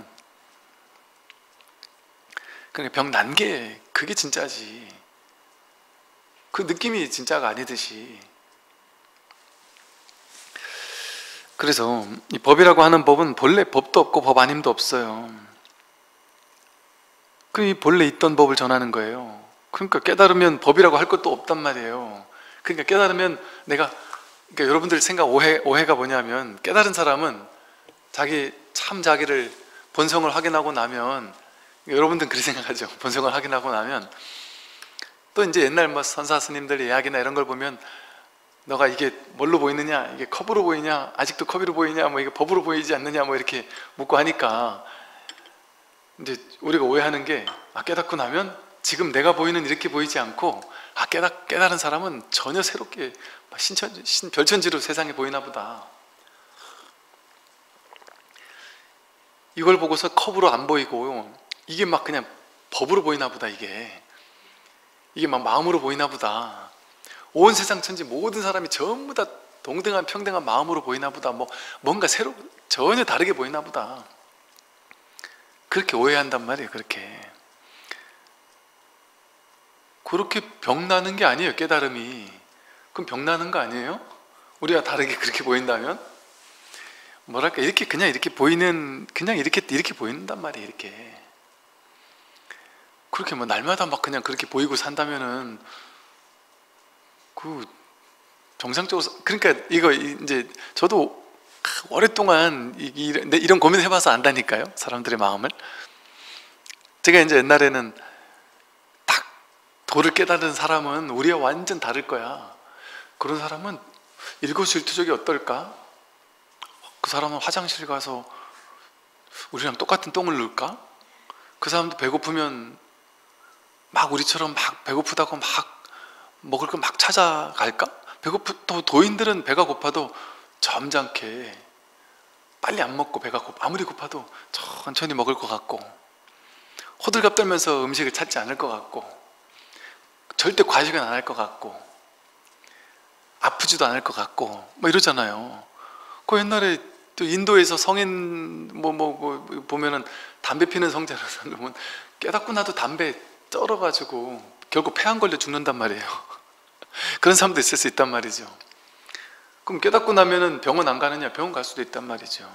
그러니까 병 난 게 그게 진짜지, 그 느낌이 진짜가 아니듯이. 그래서 이 법이라고 하는 법은 본래 법도 없고 법 아님도 없어요. 이 본래 있던 법을 전하는 거예요. 그러니까 깨달으면 법이라고 할 것도 없단 말이에요. 그러니까 깨달으면 그러니까 여러분들 생각 오해가 뭐냐면, 깨달은 사람은 자기를 본성을 확인하고 나면, 여러분들은 그렇게 생각하죠. 본성을 확인하고 나면 또 이제 옛날 뭐 선사 스님들 이야기나 이런 걸 보면, 너가 이게 뭘로 보이느냐, 이게 컵으로 보이냐, 아직도 컵으로 보이냐, 뭐 이게 법으로 보이지 않느냐, 뭐 이렇게 묻고 하니까, 이제 우리가 오해하는 게, 깨닫고 나면 지금 내가 보이는 이렇게 보이지 않고, 깨달은 사람은 전혀 새롭게 별천지로 세상에 보이나 보다. 이걸 보고서 컵으로 안 보이고, 이게 막 그냥 법으로 보이나 보다. 이게 막 마음으로 보이나 보다. 온 세상 천지 모든 사람이 전부 다 동등한 평등한 마음으로 보이나 보다. 뭔가 전혀 다르게 보이나 보다. 그렇게 오해한단 말이에요. 그렇게 병나는 게 아니에요. 깨달음이. 그럼 병나는 거 아니에요? 우리가 다르게 그렇게 보인다면? 뭐랄까, 이렇게 그냥 이렇게 보이는, 그냥 이렇게 보인단 말이에요. 이렇게. 그렇게 뭐 날마다 막 그냥 그렇게 보이고 산다면은 그 정상적으로, 그러니까 이거 이제 저도 오랫동안 이런 고민을 해봐서 안다니까요. 사람들의 마음을. 제가 이제 옛날에는 딱 도를 깨달은 사람은 우리와 완전 다를 거야. 그런 사람은 일거수일투족이 어떨까? 그 사람은 화장실 가서 우리랑 똑같은 똥을 누울까? 그 사람도 배고프면 막 우리처럼 막 배고프다고 막 먹을 거 막 찾아갈까? 또 도인들은 배가 고파도 점잖게 빨리 안 먹고, 배가 아무리 고파도 천천히 먹을 것 같고, 호들갑 떨면서 음식을 찾지 않을 것 같고, 절대 과식은 안 할 것 같고, 아프지도 않을 것 같고 뭐 이러잖아요. 그 옛날에 또 인도에서 성인 보면은 담배 피는 성자라서 보면 깨닫고 나도 담배 쩔어가지고 결국 폐암 걸려 죽는단 말이에요. 그런 사람도 있을 수 있단 말이죠. 그럼 깨닫고 나면은 병원 안 가느냐? 병원 갈 수도 있단 말이죠.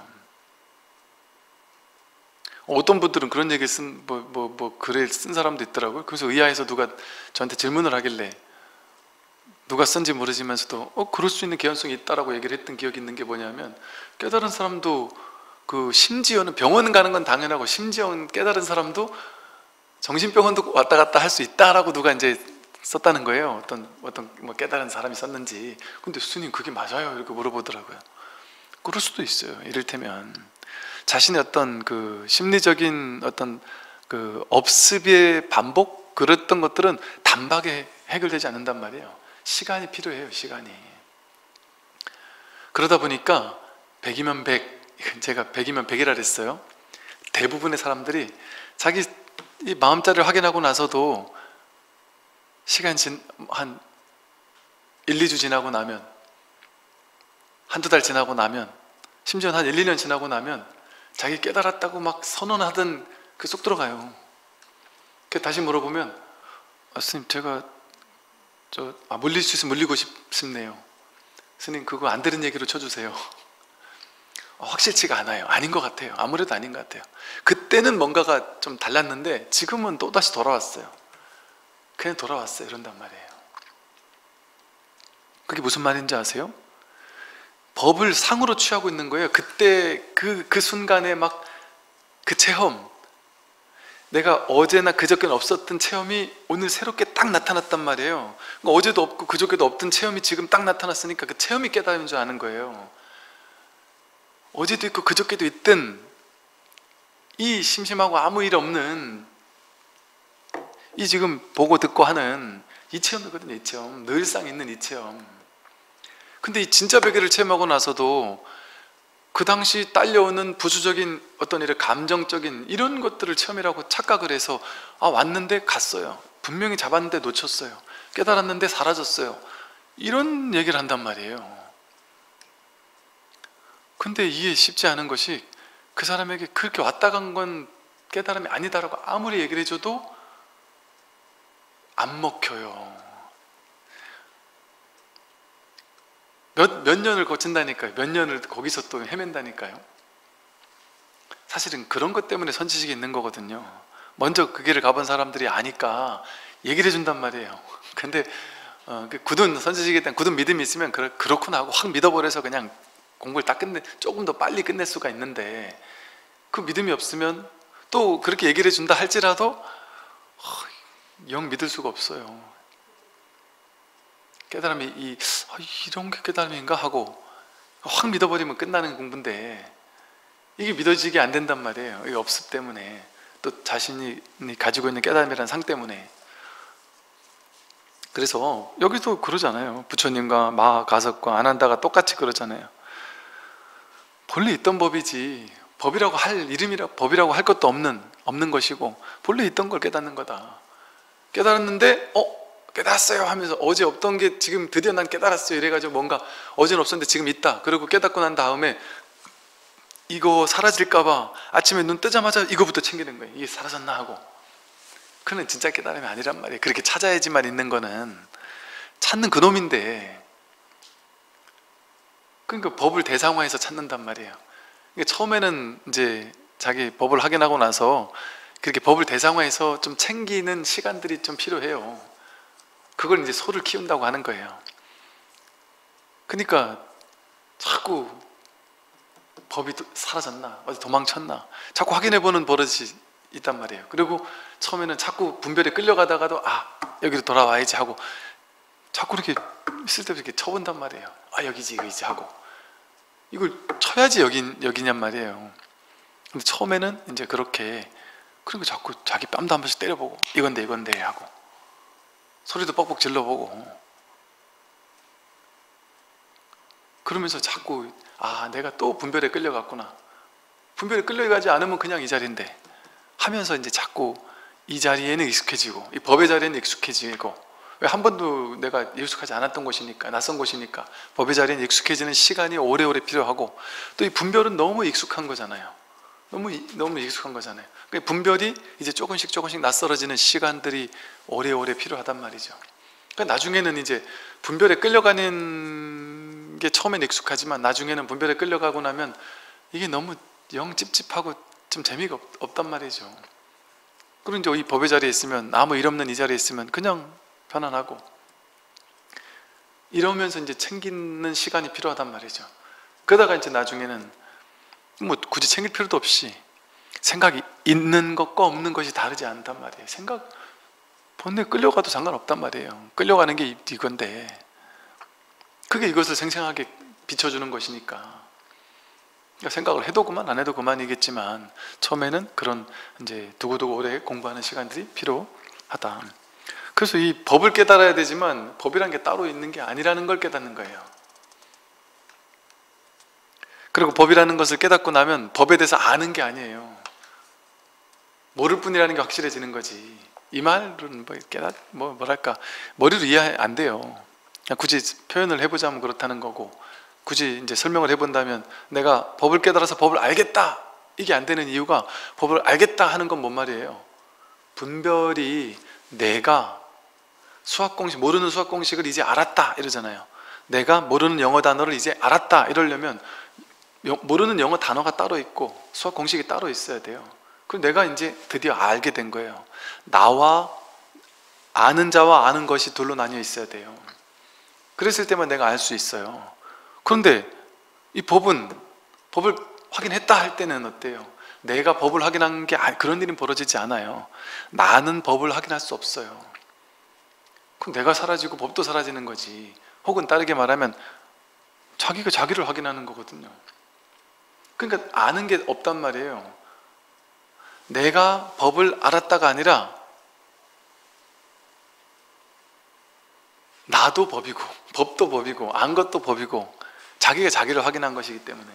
어떤 분들은 그런 얘기 글을 쓴 사람도 있더라고요. 그래서 의아해서 누가 저한테 질문을 하길래, 누가 쓴지 모르지만서도 그럴 수 있는 개연성이 있다라고 얘기를 했던 기억이 있는 게 뭐냐면, 깨달은 사람도 심지어는 병원 가는 건 당연하고, 심지어는 깨달은 사람도 정신병원도 왔다 갔다 할 수 있다라고 누가 이제 썼다는 거예요. 어떤 깨달은 사람이 썼는지. 근데 스님 그게 맞아요? 이렇게 물어보더라고요. 그럴 수도 있어요. 이를테면 자신의 어떤 심리적인 어떤 업습의 반복, 그랬던 것들은 단박에 해결되지 않는단 말이에요. 시간이 필요해요. 시간이. 그러다 보니까 100이면 100, 제가 100이면 100이라 그랬어요. 대부분의 사람들이 자기 이 마음자리를 확인하고 나서도 시간 한 1, 2주 지나고 나면, 한두 달 지나고 나면, 심지어는 한 1, 2년 지나고 나면 자기 깨달았다고 막 선언하던 쏙 들어가요. 다시 물어보면, 스님 제가 물릴 수 있으면 물리고 싶네요. 스님 그거 안 들은 얘기로 쳐주세요. 확실치가 않아요. 아닌 것 같아요. 아무래도 아닌 것 같아요. 그때는 뭔가가 좀 달랐는데 지금은 또다시 돌아왔어요. 그냥 돌아왔어요. 이런단 말이에요. 그게 무슨 말인지 아세요? 법을 상으로 취하고 있는 거예요. 그때 그 순간에 막 그 체험, 내가 어제나 그저께는 없었던 체험이 오늘 새롭게 딱 나타났단 말이에요. 그러니까 어제도 없고 그저께도 없던 체험이 지금 딱 나타났으니까 그 체험이 깨달은 줄 아는 거예요. 어제도 있고 그저께도 있던 이 심심하고 아무 일 없는 이 지금 보고 듣고 하는 이 체험이거든요. 이 체험, 늘상 있는 이 체험. 근데 이 진짜 베개를 체험하고 나서도 그 당시 딸려오는 부수적인 어떤 이런 감정적인 이런 것들을 체험이라고 착각을 해서 왔는데 갔어요. 분명히 잡았는데 놓쳤어요. 깨달았는데 사라졌어요. 이런 얘기를 한단 말이에요. 근데 이해 쉽지 않은 것이, 그 사람에게 그렇게 왔다 간 건 깨달음이 아니다라고 아무리 얘기를 해줘도 안 먹혀요. 몇 년을 거친다니까요. 몇 년을 거기서 또 헤맨다니까요. 사실은 그런 것 때문에 선지식이 있는 거거든요. 먼저 그 길을 가본 사람들이 아니까 얘기를 해준단 말이에요. 근데 굳은 선지식에 대한 굳은 믿음이 있으면 그렇구나 하고 확 믿어버려서 그냥 공부를 딱 조금 더 빨리 끝낼 수가 있는데, 그 믿음이 없으면 또 그렇게 얘기를 해준다 할지라도 영 믿을 수가 없어요. 깨달음이 이런 게 깨달음인가 하고 확 믿어버리면 끝나는 공부인데, 이게 믿어지게 안 된단 말이에요. 이 업습 때문에, 또 자신이 가지고 있는 깨달음이라는 상 때문에. 그래서 여기도 그러잖아요. 부처님과 마가섭과 아난다가 똑같이 그러잖아요. 본래 있던 법이지, 법이라고 할 법이라고 할 것도 없는 것이고, 본래 있던 걸 깨닫는 거다. 깨달았는데 깨달았어요 하면서 어제 없던 게 지금 드디어 난 깨달았어요 이래가지고 뭔가 어제는 없었는데 지금 있다, 그리고 깨닫고 난 다음에 이거 사라질까봐 아침에 눈 뜨자마자 이거부터 챙기는 거예요. 이게 사라졌나 하고. 그는 진짜 깨달음이 아니란 말이에요. 그렇게 찾아야지만 있는 거는 찾는 그놈인데, 그러니까 법을 대상화해서 찾는단 말이에요. 그러니까 처음에는 이제 자기 법을 확인하고 나서 그렇게 법을 대상화해서 좀 챙기는 시간들이 좀 필요해요. 그걸 이제 소를 키운다고 하는 거예요. 그러니까 자꾸 법이 사라졌나, 어디 도망쳤나 자꾸 확인해보는 버릇이 있단 말이에요. 그리고 처음에는 자꾸 분별에 끌려가다가도 여기로 돌아와야지 하고 자꾸 이렇게 쓸데없이 이렇게 쳐본단 말이에요. 여기지 이거지 하고, 이걸 쳐야지 여기냔 말이에요. 근데 처음에는 이제 그렇게, 그리고 자꾸 자기 뺨도 한 번씩 때려보고 이건데 하고 소리도 뻑뻑 질러보고, 그러면서 자꾸 내가 또 분별에 끌려갔구나, 분별에 끌려가지 않으면 그냥 이 자리인데 하면서 이제 자꾸 이 자리에는 익숙해지고 이 법의 자리에는 익숙해지고, 왜 한 번도 내가 익숙하지 않았던 곳이니까, 낯선 곳이니까 법의 자리에는 익숙해지는 시간이 오래오래 필요하고, 또 이 분별은 너무 익숙한 거잖아요. 너무 익숙한 거잖아요. 그러니까 분별이 이제 조금씩 낯설어지는 시간들이 오래오래 필요하단 말이죠. 그러니까 나중에는 이제 분별에 끌려가는 게 처음엔 익숙하지만 나중에는 분별에 끌려가고 나면 이게 너무 영 찝찝하고 좀 재미가 없단 말이죠. 그리고 이제 이 법의 자리에 있으면, 아무 일 없는 이 자리에 있으면 그냥 편안하고, 이러면서 이제 챙기는 시간이 필요하단 말이죠. 그러다가 이제 나중에는 뭐 굳이 챙길 필요도 없이 생각이 있는 것과 없는 것이 다르지 않단 말이에요. 생각 본래 끌려가도 상관없단 말이에요. 끌려가는 게 이건데 그게 이것을 생생하게 비춰주는 것이니까. 그러니까 생각을 해도 그만 안 해도 그만이겠지만 처음에는 그런 이제 두고두고 오래 공부하는 시간들이 필요하다. 그래서 이 법을 깨달아야 되지만 법이란 게 따로 있는 게 아니라는 걸 깨닫는 거예요. 그리고 법이라는 것을 깨닫고 나면 법에 대해서 아는 게 아니에요. 모를 뿐이라는 게 확실해지는 거지. 이 말은 뭐랄까 머리로 이해 안 돼요. 그냥 굳이 표현을 해보자면 그렇다는 거고, 굳이 이제 설명을 해본다면 내가 법을 깨달아서 법을 알겠다, 이게 안 되는 이유가, 법을 알겠다 하는 건 뭔 말이에요? 분별이 내가 모르는 수학 공식을 이제 알았다 이러잖아요. 내가 모르는 영어 단어를 이제 알았다 이러려면 모르는 영어 단어가 따로 있고 수학 공식이 따로 있어야 돼요. 그럼 내가 이제 드디어 알게 된 거예요. 나와 아는 자와 아는 것이 둘로 나뉘어 있어야 돼요. 그랬을 때만 내가 알 수 있어요. 그런데 이 법을 확인했다 할 때는 어때요? 내가 법을 확인한 게 그런 일은 벌어지지 않아요. 나는 법을 확인할 수 없어요. 그럼 내가 사라지고 법도 사라지는 거지. 혹은 다르게 말하면 자기가 자기를 확인하는 거거든요. 그러니까 아는 게 없단 말이에요. 내가 법을 알았다가 아니라 나도 법이고 법도 법이고 안 것도 법이고 자기가 자기를 확인한 것이기 때문에.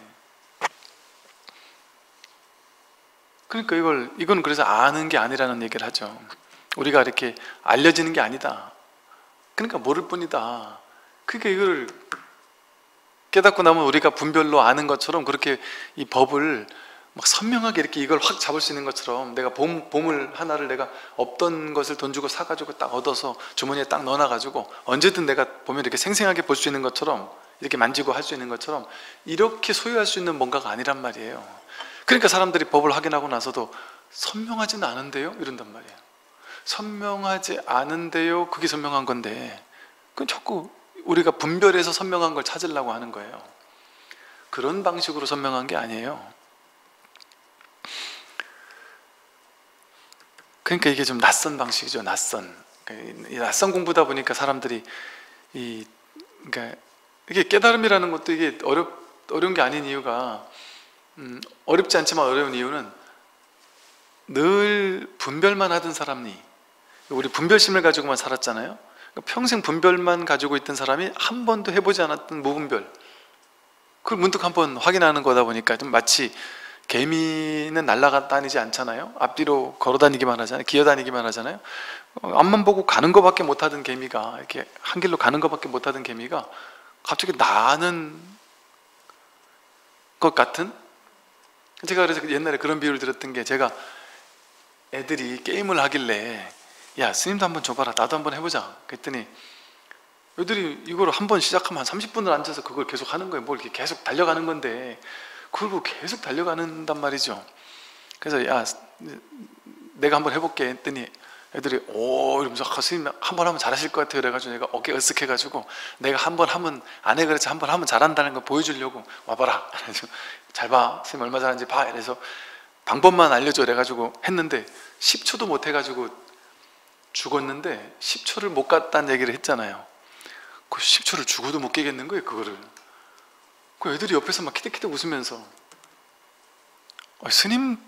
그러니까 이건 그래서 아는 게 아니라는 얘기를 하죠. 우리가 이렇게 알려지는 게 아니다. 그러니까 모를 뿐이다. 그러니까 이걸 깨닫고 나면 우리가 분별로 아는 것처럼 그렇게 이 법을 막 선명하게 이렇게 이걸 확 잡을 수 있는 것처럼, 내가 보물 하나를 내가 없던 것을 돈 주고 사가지고 딱 얻어서 주머니에 딱 넣어놔가지고 언제든 내가 보면 이렇게 생생하게 볼 수 있는 것처럼, 이렇게 만지고 할 수 있는 것처럼 이렇게 소유할 수 있는 뭔가가 아니란 말이에요. 그러니까 사람들이 법을 확인하고 나서도 선명하지는 않은데요? 이런단 말이에요. 선명하지 않은데요? 그게 선명한 건데 그건 자꾸 우리가 분별해서 선명한 걸 찾으려고 하는 거예요. 그런 방식으로 선명한 게 아니에요. 그러니까 이게 좀 낯선 방식이죠. 낯선 공부다 보니까 사람들이 그러니까 이게 깨달음이라는 것도 이게 어려운 게 아닌 이유가, 어렵지 않지만 어려운 이유는 늘 분별만 하던 사람이, 우리 분별심을 가지고만 살았잖아요. 평생 분별만 가지고 있던 사람이 한 번도 해보지 않았던 무분별, 그걸 문득 한번 확인하는 거다 보니까 좀 마치 개미는 날아다니지 않잖아요. 앞뒤로 걸어다니기만 하잖아요. 기어다니기만 하잖아요. 앞만 보고 가는 것밖에 못하던 개미가, 이렇게 한 길로 가는 것밖에 못하던 개미가 갑자기 나는 것 같은 제가 그래서 옛날에 그런 비유를 들었던 게, 제가 애들이 게임을 하길래 야 스님도 한번 줘봐라, 나도 한번 해보자 그랬더니 애들이 이걸 한번 시작하면 한 30분을 앉아서 그걸 계속 하는 거예요. 뭘 이렇게 계속 달려가는 건데 그걸 계속 달려가는단 말이죠. 그래서 야 내가 한번 해볼게 했더니 애들이 오 이러면서 스님 한번 하면 잘하실 것 같아요. 그래가지고 내가 어깨 으쓱해가지고 내가 한번 하면 안 해 그렇지 한번 하면 잘한다는 걸 보여주려고 와봐라. 그래가지고 잘 봐, 스님 얼마 잘하는지 봐. 이래서 방법만 알려줘 그래가지고 했는데 10초도 못 해가지고 죽었는데 10초를 못 갔다는 얘기를 했잖아요. 그 10초를 죽어도 못 깨겠는 거예요 그거를. 그 애들이 옆에서 막 키득키득 웃으면서 스님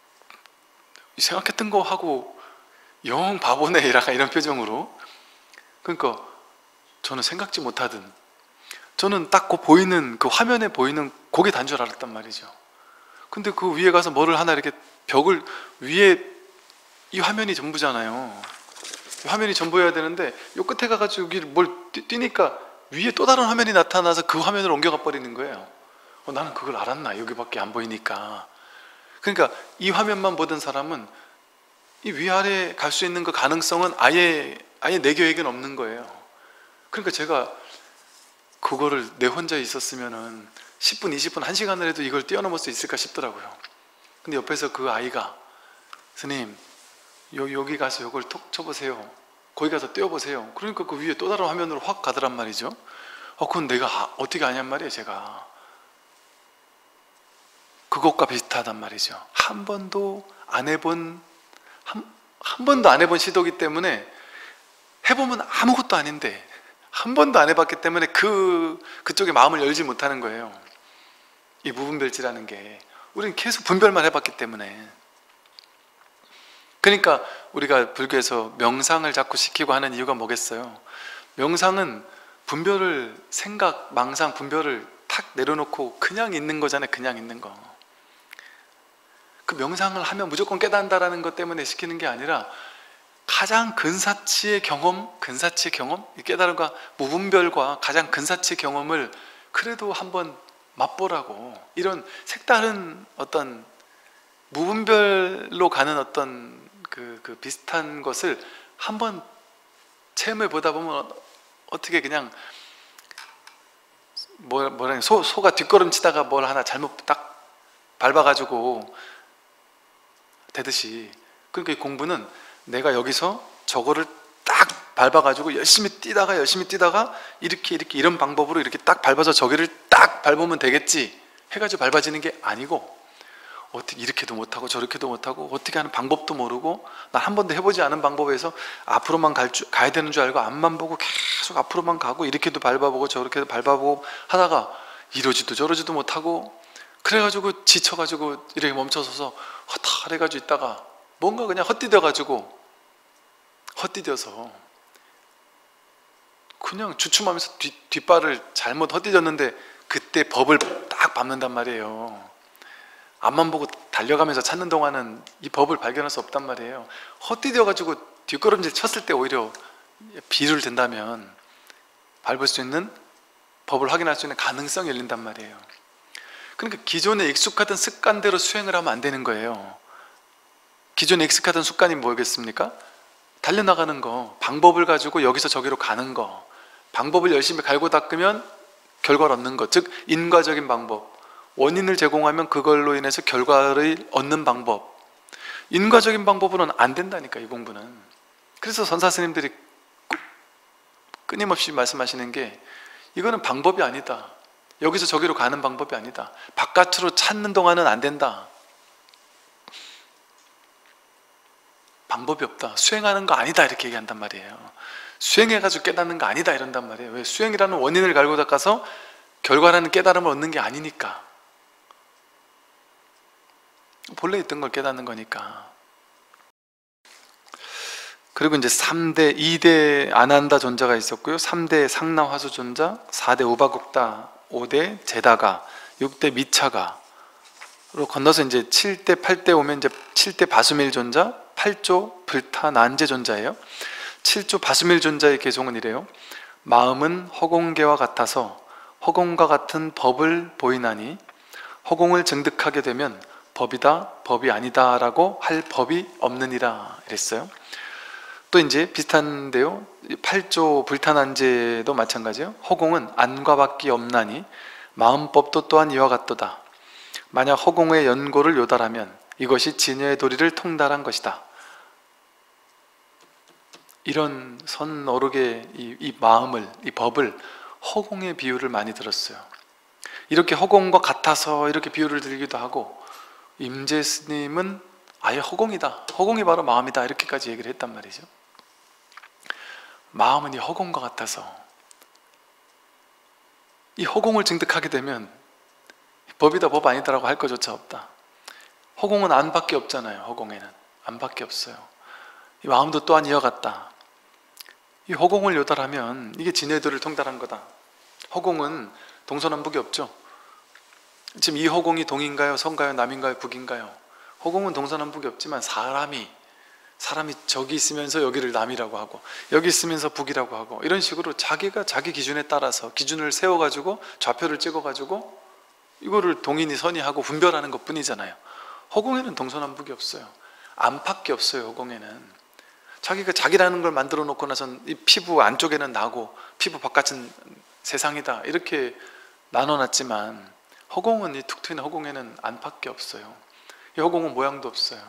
생각했던 거 하고 영 바보네 이런 표정으로. 그러니까 저는 생각지 못하던, 저는 딱 그 보이는 그 화면에 보이는 그게 단 줄 알았단 말이죠. 근데 그 위에 가서 뭐를 하나 이렇게 벽을 위에, 이 화면이 전부잖아요. 이 화면이 전부여야 되는데 요 끝에 가가지고 여기 뭘 뛰니까 위에 또 다른 화면이 나타나서 그 화면으로 옮겨가 버리는 거예요. 나는 그걸 알았나, 여기밖에 안 보이니까. 그러니까 이 화면만 보던 사람은 이 위아래 갈 수 있는 그 가능성은 아예 내 계획엔 없는 거예요. 그러니까 제가 그거를 내 혼자 있었으면은 10분, 20분, 1시간을 해도 이걸 뛰어넘을 수 있을까 싶더라고요. 근데 옆에서 그 아이가 스님 여기 가서 이걸 톡 쳐보세요, 거기 가서 뛰어보세요. 그러니까 그 위에 또 다른 화면으로 확 가더란 말이죠. 그건 내가 어떻게 아냔 말이에요. 제가 그것과 비슷하단 말이죠. 한 번도 안 해본 시도이기 때문에, 해보면 아무것도 아닌데 한 번도 안 해봤기 때문에 그쪽에 마음을 열지 못하는 거예요. 이 무분별지라는 게 우리는 계속 분별만 해봤기 때문에. 그러니까 우리가 불교에서 명상을 자꾸 시키고 하는 이유가 뭐겠어요? 명상은 분별을, 생각, 망상, 분별을 탁 내려놓고 그냥 있는 거잖아요. 그냥 있는 거. 그 명상을 하면 무조건 깨닫는다라는 것 때문에 시키는 게 아니라 가장 근사치의 경험, 이 깨달음과 무분별과 가장 근사치의 경험을 그래도 한번 맛보라고, 이런 색다른 어떤 무분별로 가는 어떤 그 비슷한 것을 한번 체험해 보다 보면 어떻게 그냥 소가 뒷걸음치다가 뭘 하나 잘못 딱 밟아가지고 되듯이. 그러니까 이 공부는 내가 여기서 저거를 딱 밟아가지고 열심히 뛰다가 이렇게 이런 방법으로 이렇게 딱 밟아서 저기를 딱 밟으면 되겠지 해가지고 밟아지는 게 아니고, 어떻게 이렇게도 못하고 저렇게도 못하고 어떻게 하는 방법도 모르고, 난 한 번도 해보지 않은 방법에서 앞으로만 가야 되는 줄 알고 앞만 보고 계속 앞으로만 가고 이렇게도 밟아보고 저렇게도 밟아보고 하다가 이러지도 저러지도 못하고, 그래가지고 지쳐가지고 이렇게 멈춰서서 허탈해가지고 있다가 뭔가 그냥 헛디뎌서 그냥 주춤하면서 뒷발을 잘못 헛디뎠는데 그때 법을 딱 밟는단 말이에요. 앞만 보고 달려가면서 찾는 동안은 이 법을 발견할 수 없단 말이에요. 헛디뎌가지고 뒷걸음질 쳤을 때 오히려 비를 댄다면 밟을 수 있는, 법을 확인할 수 있는 가능성이 열린단 말이에요. 그러니까 기존에 익숙하던 습관대로 수행을 하면 안 되는 거예요. 기존에 익숙하던 습관이 뭐겠습니까? 달려나가는 거, 방법을 가지고 여기서 저기로 가는 거, 방법을 열심히 갈고 닦으면 결과를 얻는 것, 즉 인과적인 방법, 원인을 제공하면 그걸로 인해서 결과를 얻는 방법. 인과적인 방법으로는 안 된다니까, 이 공부는. 그래서 선사스님들이 끊임없이 말씀하시는 게, 이거는 방법이 아니다, 여기서 저기로 가는 방법이 아니다, 바깥으로 찾는 동안은 안 된다, 방법이 없다, 수행하는 거 아니다, 이렇게 얘기한단 말이에요. 수행해가지고 깨닫는 거 아니다, 이런단 말이에요. 왜? 수행이라는 원인을 갈고 닦아서 결과라는 깨달음을 얻는 게 아니니까. 본래 있던 걸 깨닫는 거니까. 그리고 이제 3대, 2대 아난다 존자가 있었고요, 3대 상나화수 존자, 4대 우바국다, 5대 제다가, 6대 미차가로 건너서 이제 7대, 8대 오면 이제 7대 바수밀 존자, 8조 불타 난제 존자예요. 7조 바수밀 존자의 개송은 이래요. 마음은 허공계와 같아서 허공과 같은 법을 보이나니 허공을 증득하게 되면 법이다, 법이 아니다 라고 할 법이 없느니라 이랬어요. 또 이제 비슷한데요, 8조 불탄안제도 마찬가지예요. 허공은 안과 밖이 없나니 마음법도 또한 이와 같도다. 만약 허공의 연고를 요달하면 이것이 진여의 도리를 통달한 것이다. 이런 선어록의 이 마음을, 이 법을 허공의 비유를 많이 들었어요. 이렇게 허공과 같아서 이렇게 비유를 들기도 하고, 임재 스님은 아예 허공이다, 허공이 바로 마음이다 이렇게까지 얘기를 했단 말이죠. 마음은 이 허공과 같아서, 이 허공을 증득하게 되면 법이다 법 아니다라고 할 것조차 없다. 허공은 안밖에 없잖아요. 허공에는 안밖에 없어요. 이 마음도 또한 이와 같다. 이 허공을 요달하면 이게 진해도를 통달한 거다. 허공은 동서남북이 없죠. 지금 이 허공이 동인가요, 서인가요, 남인가요, 북인가요? 허공은 동서남북이 없지만 사람이 저기 있으면서 여기를 남이라고 하고, 여기 있으면서 북이라고 하고, 이런 식으로 자기가 자기 기준에 따라서 기준을 세워가지고 좌표를 찍어가지고 이거를 동인이 선이 하고 분별하는 것 뿐이잖아요. 허공에는 동서남북이 없어요. 안팎이 없어요. 허공에는 자기가 자기라는 걸 만들어 놓고 나선 이 피부 안쪽에는 나고 피부 바깥은 세상이다 이렇게 나눠놨지만, 허공은, 이 툭 트인 허공에는 안팎이 없어요. 이 허공은 모양도 없어요.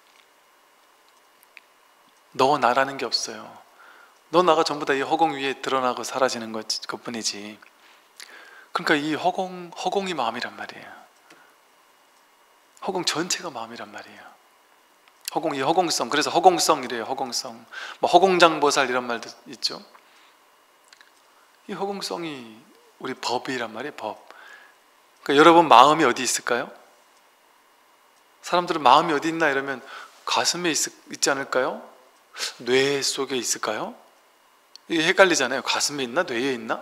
너 나라는 게 없어요. 너 나가 전부 다 이 허공 위에 드러나고 사라지는 것뿐이지. 그러니까 이 허공이 마음이란 말이에요. 허공 전체가 마음이란 말이에요. 허공, 이 허공성, 그래서 허공성이래요. 허공성. 뭐 허공장보살 이런 말도 있죠. 이 허공성이 우리 법이란 말이에요. 법. 그러니까 여러분 마음이 어디 있을까요? 사람들은 마음이 어디 있나 이러면 가슴에 있지 않을까요? 뇌 속에 있을까요? 이게 헷갈리잖아요. 가슴에 있나? 뇌에 있나?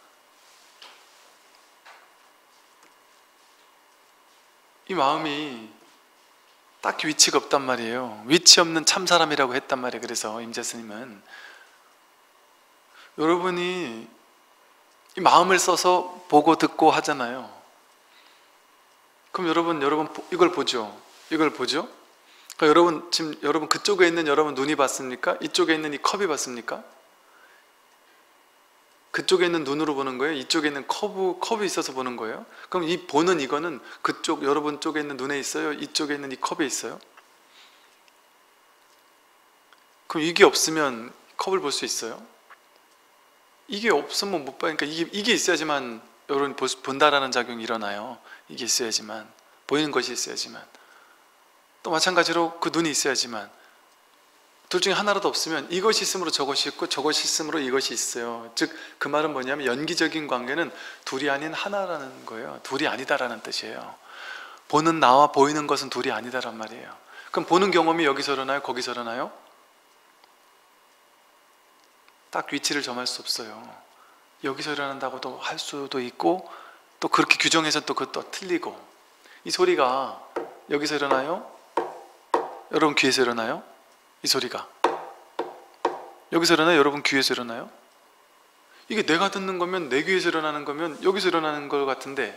이 마음이 딱히 위치가 없단 말이에요. 위치 없는 참사람이라고 했단 말이에요. 그래서 임재 스님은 여러분이 이 마음을 써서 보고 듣고 하잖아요. 그럼 여러분 이걸 보죠. 이걸 보죠. 그러니까 여러분 지금 여러분 그쪽에 있는 여러분 눈이 봤습니까? 이쪽에 있는 이 컵이 봤습니까? 그쪽에 있는 눈으로 보는 거예요? 이쪽에 있는 컵이 있어서 보는 거예요? 그럼 이 보는 이거는 그쪽 여러분 쪽에 있는 눈에 있어요? 이쪽에 있는 이 컵에 있어요? 그럼 이게 없으면 컵을 볼 수 있어요? 이게 없으면 못 봐요. 그러니까 이게 있어야지만 여러분 본다라는 작용이 일어나요. 이게 있어야지만, 보이는 것이 있어야지만, 또 마찬가지로 그 눈이 있어야지만, 둘 중에 하나라도 없으면 이것이 있으므로 저것이 있고 저것이 있으므로 이것이 있어요. 즉 그 말은 뭐냐면 연기적인 관계는 둘이 아닌 하나라는 거예요. 둘이 아니다라는 뜻이에요. 보는 나와 보이는 것은 둘이 아니다란 말이에요. 그럼 보는 경험이 여기서 일어나요? 거기서 일어나요? 딱 위치를 정할 수 없어요. 여기서 일어난다고도 할 수도 있고, 또 그렇게 규정해서 또 그것도 틀리고. 이 소리가 여기서 일어나요? 여러분 귀에서 일어나요? 이 소리가 여기서 일어나요? 여러분 귀에서 일어나요? 이게 내가 듣는 거면, 내 귀에서 일어나는 거면 여기서 일어나는 것 같은데,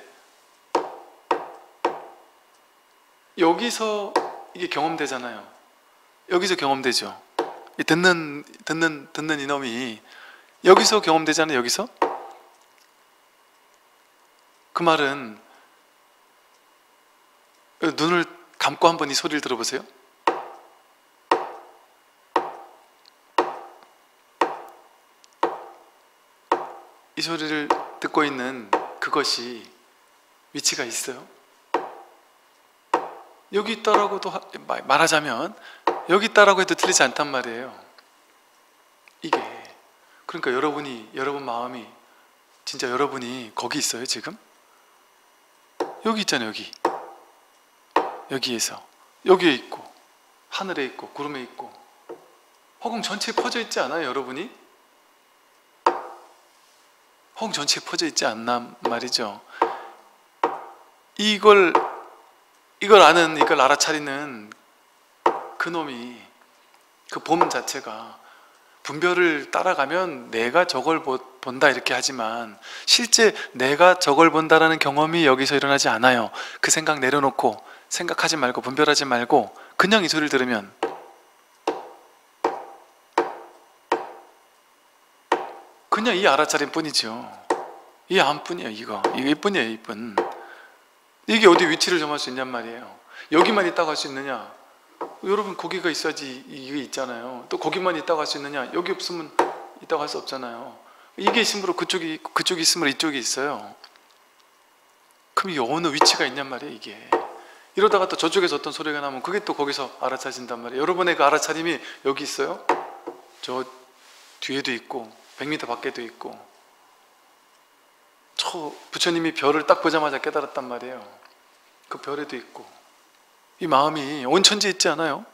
여기서 이게 경험되잖아요. 여기서 경험되죠. 이 듣는 이놈이 여기서 경험되잖아요. 여기서. 그 말은 눈을 감고 한번 이 소리를 들어보세요. 이 소리를 듣고 있는 그것이 위치가 있어요? 여기 있다라고도 말하자면 여기 있다라고 해도 틀리지 않단 말이에요. 이게 그러니까 여러분 마음이 진짜 여러분이 거기 있어요 지금? 여기 있잖아요. 여기에서 여기에 있고 하늘에 있고 구름에 있고 허공 전체에 퍼져 있지 않아요 여러분이? 허공 전체에 퍼져 있지 않나 말이죠. 이걸 아는, 이걸 알아차리는 그놈이, 그 봄 자체가 분별을 따라가면 내가 저걸 본다 이렇게 하지만 실제 내가 저걸 본다라는 경험이 여기서 일어나지 않아요. 그 생각 내려놓고 생각하지 말고 분별하지 말고 그냥 이 소리를 들으면 그냥 이 알아차림 뿐이죠. 이 암뿐이에요. 이게 이뿐이에요. 이뿐. 이게 어디 위치를 정할 수 있냔 말이에요. 여기만 있다고 할 수 있느냐? 여러분 거기가 있어야지 이게 있잖아요. 또 거기만 있다고 할 수 있느냐? 여기 없으면 있다고 할 수 없잖아요. 이게 있으므로 그쪽이 있으므로 이쪽이 있어요. 그럼 이게 어느 위치가 있냔 말이에요. 이게 이러다가 또 저쪽에서 어떤 소리가 나면 그게 또 거기서 알아차진단 말이에요. 여러분의 그 알아차림이 여기 있어요? 저 뒤에도 있고 100m 밖에도 있고, 저 부처님이 별을 딱 보자마자 깨달았단 말이에요. 그 별에도 있고, 이 마음이 온 천지에 있지 않아요?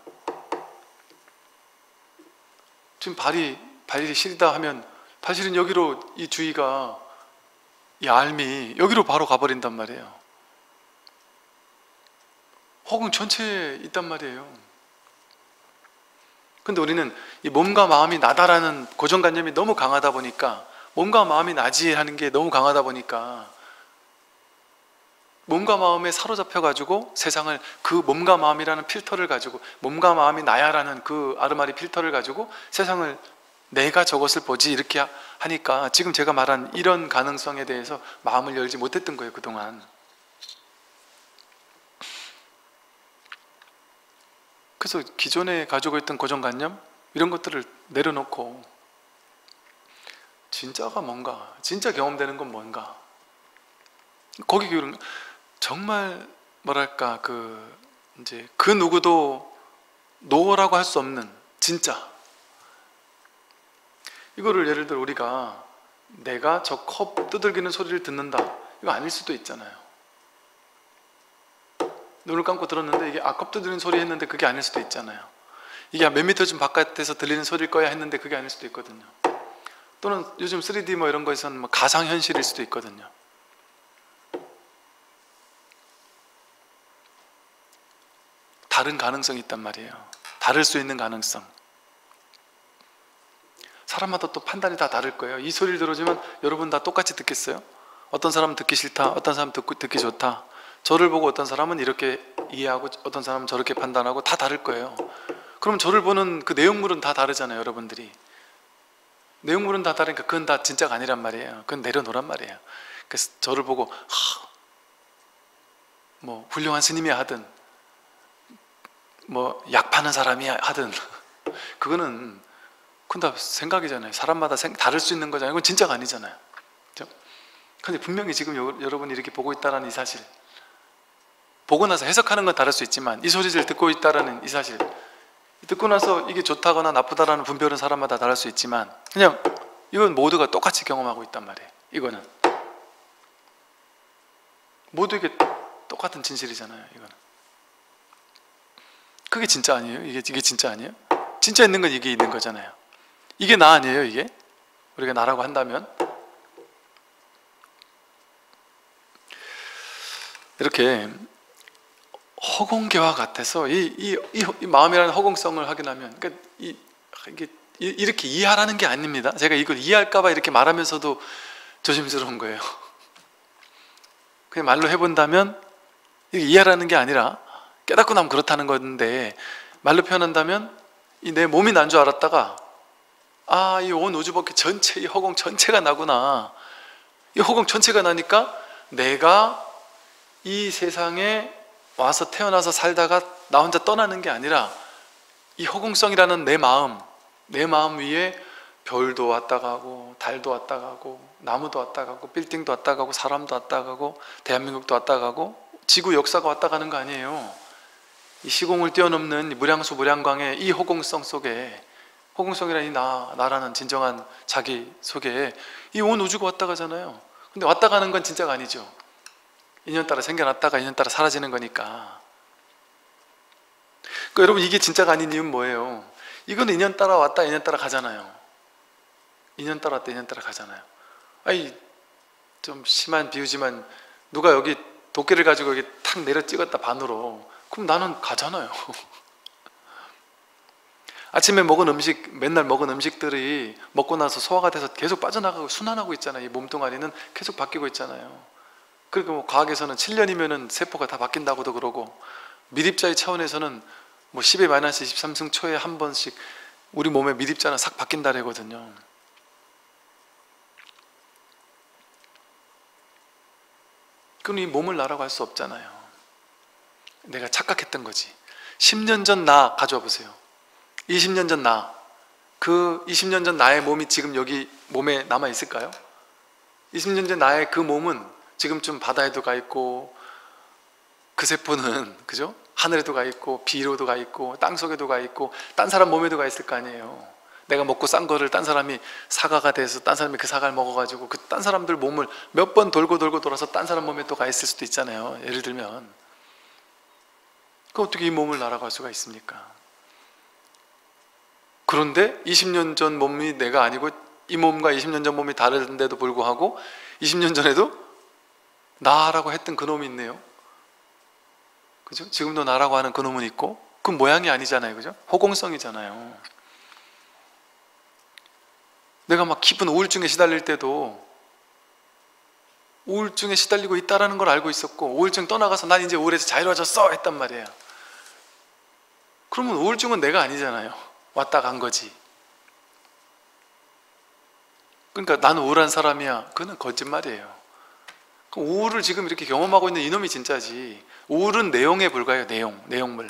지금 발이 시리다 하면 사실은 여기로 이 주의가, 이 알미 여기로 바로 가버린단 말이에요. 허공 전체에 있단 말이에요. 근데 우리는 이 몸과 마음이 나다라는 고정관념이 너무 강하다 보니까, 몸과 마음이 나지 하는 게 너무 강하다 보니까 몸과 마음에 사로잡혀가지고 세상을 그 몸과 마음이라는 필터를 가지고, 몸과 마음이 나야라는 그 아르마리 필터를 가지고 세상을 내가 저것을 보지 이렇게 하니까 지금 제가 말한 이런 가능성에 대해서 마음을 열지 못했던 거예요, 그동안. 그래서 기존에 가지고 있던 고정관념 이런 것들을 내려놓고 진짜가 뭔가, 진짜 경험되는 건 뭔가, 거기 정말 뭐랄까 이제 그 누구도 노라고 할 수 없는 진짜, 이거를 예를 들어 우리가 내가 저 컵 두들기는 소리를 듣는다, 이거 아닐 수도 있잖아요. 눈을 감고 들었는데 이게 컵 두드리는 소리 했는데 그게 아닐 수도 있잖아요. 이게 몇 미터 좀 바깥에서 들리는 소리일 거야 했는데 그게 아닐 수도 있거든요. 또는 요즘 3D 뭐 이런 거에서는 뭐 가상현실일 수도 있거든요. 다른 가능성이 있단 말이에요. 다를 수 있는 가능성. 사람마다 또 판단이 다 다를 거예요. 이 소리를 들어주면 여러분 다 똑같이 듣겠어요? 어떤 사람은 듣기 싫다, 어떤 사람은 듣기 좋다. 저를 보고 어떤 사람은 이렇게 이해하고 어떤 사람은 저렇게 판단하고 다 다를 거예요. 그럼 저를 보는 그 내용물은 다 다르잖아요, 여러분들이. 내용물은 다 다르니까 그건 다 진짜가 아니란 말이에요. 그건 내려놓으란 말이에요. 그래서 저를 보고 뭐 훌륭한 스님이 하든 뭐 약 파는 사람이 하든 그건 다 생각이잖아요. 사람마다 다를 수 있는 거잖아요. 그건 진짜가 아니잖아요. 그렇죠? 근데 분명히 지금 여러분이 이렇게 보고 있다는 이 사실, 보고 나서 해석하는 건 다를 수 있지만 이 소리를 듣고 있다는 이 사실, 듣고 나서 이게 좋다거나 나쁘다라는 분별은 사람마다 다를 수 있지만 그냥 이건 모두가 똑같이 경험하고 있단 말이에요. 이거는 모두에게 똑같은 진실이잖아요. 이거는 그게 진짜 아니에요? 이게 진짜 아니에요? 진짜 있는 건 이게 있는 거잖아요. 이게 나 아니에요? 이게 우리가 나라고 한다면 이렇게 허공계와 같아서 이 마음이라는 허공성을 확인하면, 그러니까 이게 이렇게 이해하라는 게 아닙니다. 제가 이걸 이해할까봐 이렇게 말하면서도 조심스러운 거예요. 그냥 말로 해본다면 이게 이해하라는 게 아니라 깨닫고 나면 그렇다는 건데, 말로 표현한다면 이 내 몸이 난 줄 알았다가 이 온 우주법계 전체, 이 허공 전체가 나구나. 이 허공 전체가 나니까 내가 이 세상에 와서 태어나서 살다가 나 혼자 떠나는 게 아니라 이 허공성이라는 내 마음 위에 별도 왔다 가고 달도 왔다 가고 나무도 왔다 가고 빌딩도 왔다 가고 사람도 왔다 가고 대한민국도 왔다 가고 지구 역사가 왔다 가는 거 아니에요. 이 시공을 뛰어넘는 무량수 무량광의 이 허공성 속에, 허공성이라는 이 나라는 진정한 자기 속에 이 온 우주가 왔다 가잖아요. 근데 왔다 가는 건 진짜가 아니죠. 인연 따라 생겨났다가 인연 따라 사라지는 거니까. 그러니까 여러분, 이게 진짜가 아닌 이유는 뭐예요? 이거는 인연 따라 왔다 인연 따라 가잖아요. 인연 따라 왔다 인연 따라 가잖아요. 좀 심한 비유지만 누가 여기 도끼를 가지고 여기 탁 내려 찍었다 반으로, 그럼 나는 가잖아요. 아침에 먹은 음식, 맨날 먹은 음식들이 먹고 나서 소화가 돼서 계속 빠져나가고 순환하고 있잖아요. 이 몸뚱아리는 계속 바뀌고 있잖아요. 그리고 뭐 과학에서는 7년이면은 세포가 다 바뀐다고도 그러고, 미립자의 차원에서는 뭐 10의 마이너스 23승 초에 한 번씩 우리 몸의 미립자는 싹 바뀐다래거든요. 그럼 이 몸을 나라고 할 수 없잖아요. 내가 착각했던 거지. 10년 전 나 가져와 보세요. 20년 전 나. 그 20년 전 나의 몸이 지금 여기 몸에 남아 있을까요? 20년 전 나의 그 몸은 지금쯤 바다에도 가 있고, 그 세포는 그죠? 하늘에도 가 있고, 비로도 가 있고, 땅속에도 가 있고, 딴 사람 몸에도 가 있을 거 아니에요. 내가 먹고 싼 거를 딴 사람이 사과가 돼서 딴 사람이 그 사과를 먹어가지고 그 딴 사람들 몸을 몇 번 돌고 돌아서 딴 사람 몸에 또 가 있을 수도 있잖아요. 예를 들면. 그 어떻게 이 몸을 날아갈 수가 있습니까? 그런데 20년 전 몸이 내가 아니고 이 몸과 20년 전 몸이 다른데도 불구하고 20년 전에도 나라고 했던 그 놈이 있네요. 그죠? 지금도 나라고 하는 그 놈은 있고, 그 모양이 아니잖아요. 그죠? 허공성이잖아요. 내가 막 깊은 우울증에 시달릴 때도 우울증에 시달리고 있다는 걸 알고 있었고, 우울증 떠나가서 난 이제 우울해서 자유로워졌어 했단 말이에요. 그러면 우울증은 내가 아니잖아요. 왔다 간 거지. 그러니까 나는 우울한 사람이야. 그건 거짓말이에요. 우울을 지금 이렇게 경험하고 있는 이놈이 진짜지. 우울은 내용에 불과해요. 내용물.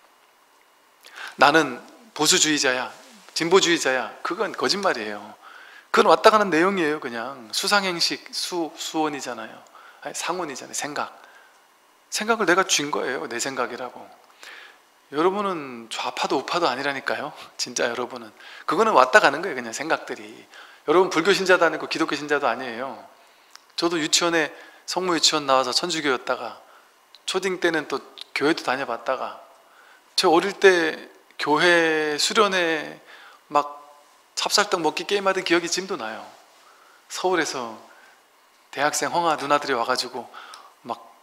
나는 보수주의자야, 진보주의자야. 그건 거짓말이에요. 그건 왔다 가는 내용이에요. 그냥 수상행식, 수원이잖아요. 아니, 상원이잖아요. 생각을 내가 쥔 거예요. 내 생각이라고. 여러분은 좌파도 우파도 아니라니까요. 진짜 여러분은 그거는 왔다 가는 거예요. 그냥 생각들이. 여러분 불교 신자도 아니고 기독교 신자도 아니에요. 저도 유치원에 성모 유치원 나와서 천주교였다가 초딩 때는 또 교회도 다녀봤다가, 저 어릴 때 교회 수련회 막 찹쌀떡 먹기 게임하던 기억이 지금도 나요. 서울에서 대학생 홍아 누나들이 와가지고 막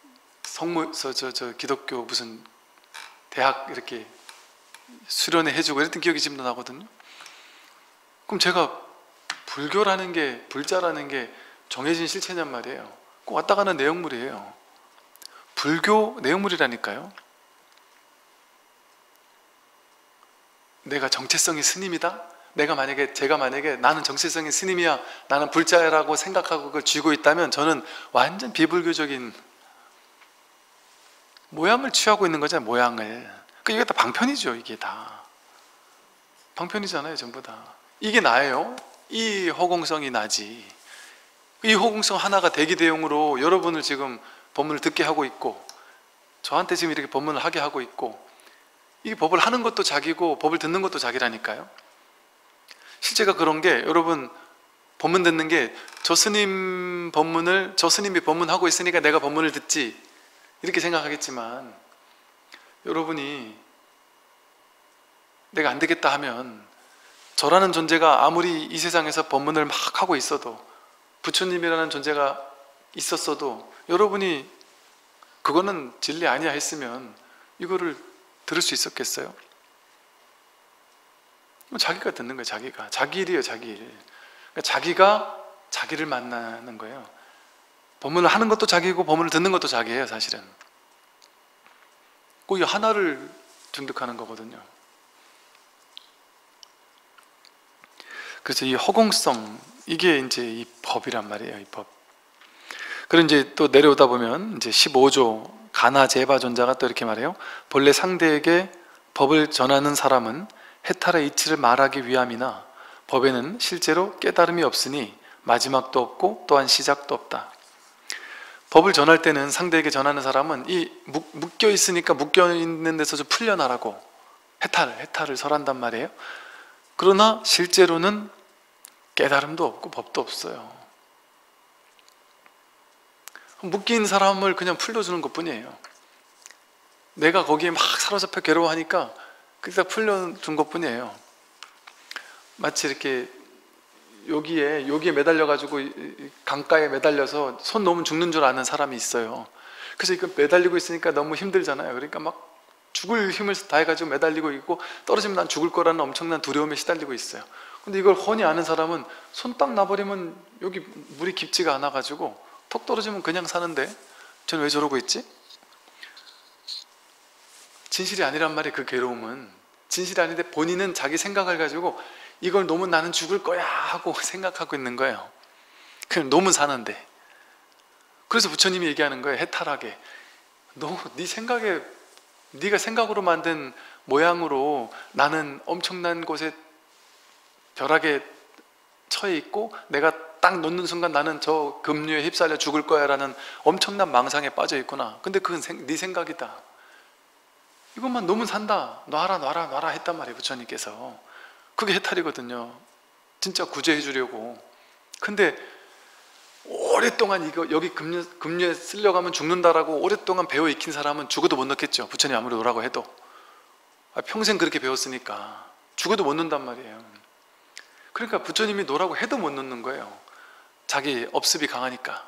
기독교 무슨 대학 이렇게 수련회 해주고 이랬던 기억이 지금도 나거든요. 그럼 제가 불교라는 게, 불자라는 게 정해진 실체냔 말이에요. 꼭 왔다 가는 내용물이에요. 불교 내용물이라니까요. 내가 정체성이 스님이다? 제가 만약에 나는 정체성이 스님이야, 나는 불자라고 생각하고 그걸 쥐고 있다면 저는 완전 비불교적인 모양을 취하고 있는 거잖아요. 모양을. 이게 다 방편이죠. 이게 다 방편이잖아요. 전부 다. 이게 나예요. 이 허공성이 나지. 이 허공성 하나가 대기대용으로 여러분을 지금 법문을 듣게 하고 있고, 저한테 지금 이렇게 법문을 하게 하고 있고, 이 법을 하는 것도 자기고 법을 듣는 것도 자기라니까요. 실제가 그런 게, 여러분 법문 듣는 게 저 스님이 법문하고 있으니까 내가 법문을 듣지 이렇게 생각하겠지만, 여러분이 내가 안 되겠다 하면 저라는 존재가 아무리 이 세상에서 법문을 막 하고 있어도, 부처님이라는 존재가 있었어도, 여러분이 그거는 진리 아니야 했으면 이거를 들을 수 있었겠어요? 자기가 듣는 거예요. 자기 일이에요. 자기 일. 그러니까 자기가 자기를 만나는 거예요. 법문을 하는 것도 자기고 법문을 듣는 것도 자기예요. 사실은 꼭 이 하나를 둔득하는 거거든요. 그래서 이 허공성, 이게 이제 이 법이란 말이에요. 이 법. 그리고 이제 또 내려오다 보면 이제 15조 가나 제바존자가 또 이렇게 말해요. 본래 상대에게 법을 전하는 사람은 해탈의 이치를 말하기 위함이나 법에는 실제로 깨달음이 없으니 마지막도 없고 또한 시작도 없다. 법을 전할 때는 상대에게 전하는 사람은 이 묶여 있으니까 묶여 있는 데서 좀 풀려나라고 해탈을 설한단 말이에요. 그러나 실제로는 깨달음도 없고 법도 없어요. 묶인 사람을 그냥 풀려주는 것 뿐이에요. 내가 거기에 막 사로잡혀 괴로워하니까 그냥 풀려준 것 뿐이에요. 마치 이렇게 여기에 매달려가지고 강가에 매달려서 손 놓으면 죽는 줄 아는 사람이 있어요. 그래서 이거 매달리고 있으니까 너무 힘들잖아요. 그러니까 막 죽을 힘을 다해가지고 매달리고 있고, 떨어지면 난 죽을 거라는 엄청난 두려움에 시달리고 있어요. 근데 이걸 훤히 아는 사람은 손 딱 놔버리면 여기 물이 깊지가 않아가지고 턱 떨어지면 그냥 사는데 쟤는 왜 저러고 있지? 진실이 아니란 말이에요. 그 괴로움은 진실이 아닌데 본인은 자기 생각을 가지고 이걸 놓으면 나는 죽을 거야 하고 생각하고 있는 거예요. 그냥 놓으면 사는데. 그래서 부처님이 얘기하는 거예요. 해탈하게. 너 네 생각에, 네가 생각으로 만든 모양으로 나는 엄청난 곳에 벼락에 처해 있고 내가 딱 놓는 순간 나는 저 급류에 휩쓸려 죽을 거야 라는 엄청난 망상에 빠져 있구나. 근데 그건 네 생각이다. 이것만 놓으면 산다. 놔라 놔라 놔라 했단 말이에요. 부처님께서. 그게 해탈이거든요. 진짜 구제해 주려고. 근데 오랫동안 이거 여기 급류에 쓸려가면 죽는다라고 오랫동안 배워 익힌 사람은 죽어도 못 넣겠죠. 부처님 아무리 놓으라고 해도. 평생 그렇게 배웠으니까 죽어도 못 넣는단 말이에요. 그러니까 부처님이 놓으라고 해도 못 넣는 거예요. 자기 업습이 강하니까.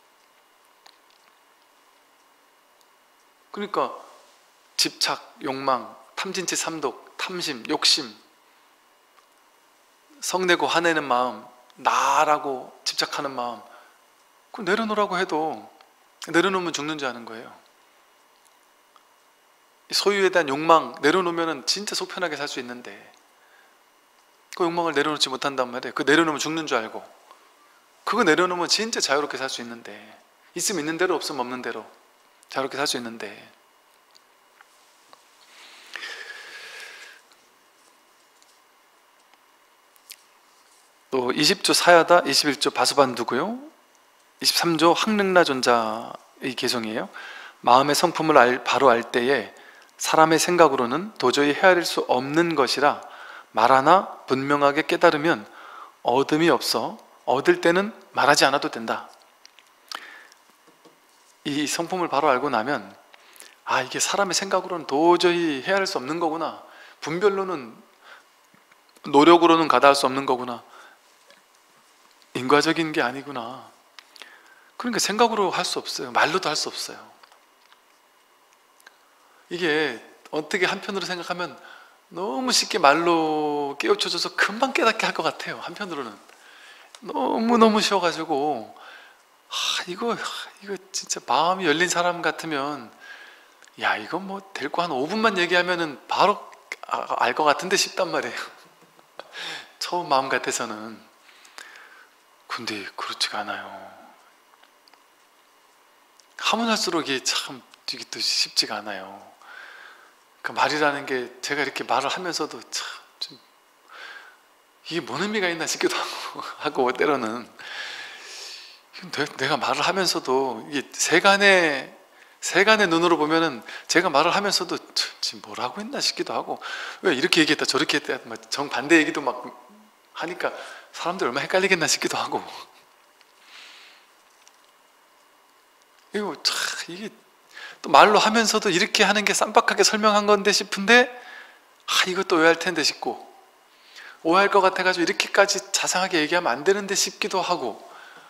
그러니까 집착, 욕망, 탐진치 삼독, 탐심, 욕심, 성내고 화내는 마음, 나라고 집착하는 마음, 그거 내려놓으라고 해도 내려놓으면 죽는 줄 아는 거예요. 소유에 대한 욕망 내려놓으면 진짜 속 편하게 살 수 있는데 그 욕망을 내려놓지 못한단 말이에요. 그거 내려놓으면 죽는 줄 알고. 그거 내려놓으면 진짜 자유롭게 살 수 있는데, 있으면 있는 대로 없으면 없는 대로 자유롭게 살 수 있는데, 또 20조 사야다, 21조 바수반두고요, 23조 항릉라존자의 개성이에요. 마음의 성품을 바로 알 때에 사람의 생각으로는 도저히 헤아릴 수 없는 것이라 말하나 분명하게 깨달으면 얻음이 없어 얻을 때는 말하지 않아도 된다. 이 성품을 바로 알고 나면 이게 사람의 생각으로는 도저히 헤아릴 수 없는 거구나. 분별로는, 노력으로는 가다할 수 없는 거구나. 인과적인 게 아니구나. 그러니까 생각으로 할 수 없어요. 말로도 할 수 없어요. 이게 어떻게 한편으로 생각하면 너무 쉽게 말로 깨우쳐줘서 금방 깨닫게 할 것 같아요. 한편으로는 너무너무 쉬워가지고 이거 진짜 마음이 열린 사람 같으면 이거 뭐 될 거 한 5분만 얘기하면은 바로 알 것 같은데 싶단 말이에요. 처음 마음 같아서는. 근데 그렇지가 않아요. 하면 할수록 이게 참 이게 또 쉽지가 않아요. 그 말이라는 게 제가 이렇게 말을 하면서도 참 좀 이게 뭔 의미가 있나 싶기도 하고 때로는 내가 말을 하면서도 이게 세간의 눈으로 보면은 제가 말을 하면서도 지금 뭘 하고 있나 싶기도 하고, 왜 이렇게 얘기했다 저렇게 했다 정반대 얘기도 막 하니까 사람들 얼마나 헷갈리겠나 싶기도 하고. 이게 또 말로 하면서도 이렇게 하는 게 쌈박하게 설명한 건데 싶은데 이것도 오해할 텐데 싶고, 오해할 것 같아가지고 이렇게까지 자상하게 얘기하면 안 되는데 싶기도 하고,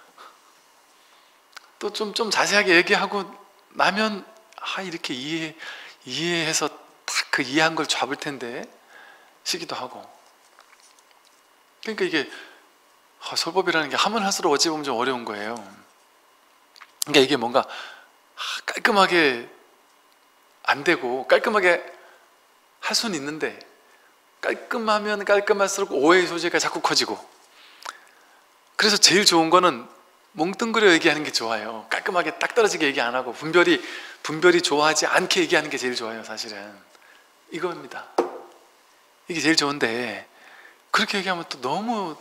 또 좀 자세하게 얘기하고 나면 이렇게 이해해서 딱 그 이해한 걸 잡을 텐데 싶기도 하고. 그러니까 이게 설법이라는 게 하면 할수록 어찌 보면 좀 어려운 거예요. 그러니까 이게 뭔가 깔끔하게 안 되고 깔끔하게 할 수는 있는데, 깔끔하면 깔끔할수록 오해의 소지가 자꾸 커지고. 그래서 제일 좋은 거는 뭉뚱그려 얘기하는 게 좋아요. 깔끔하게 딱 떨어지게 얘기 안 하고 분별이 좋아하지 않게 얘기하는 게 제일 좋아요. 사실은 이겁니다. 이게 제일 좋은데 그렇게 얘기하면 또 너무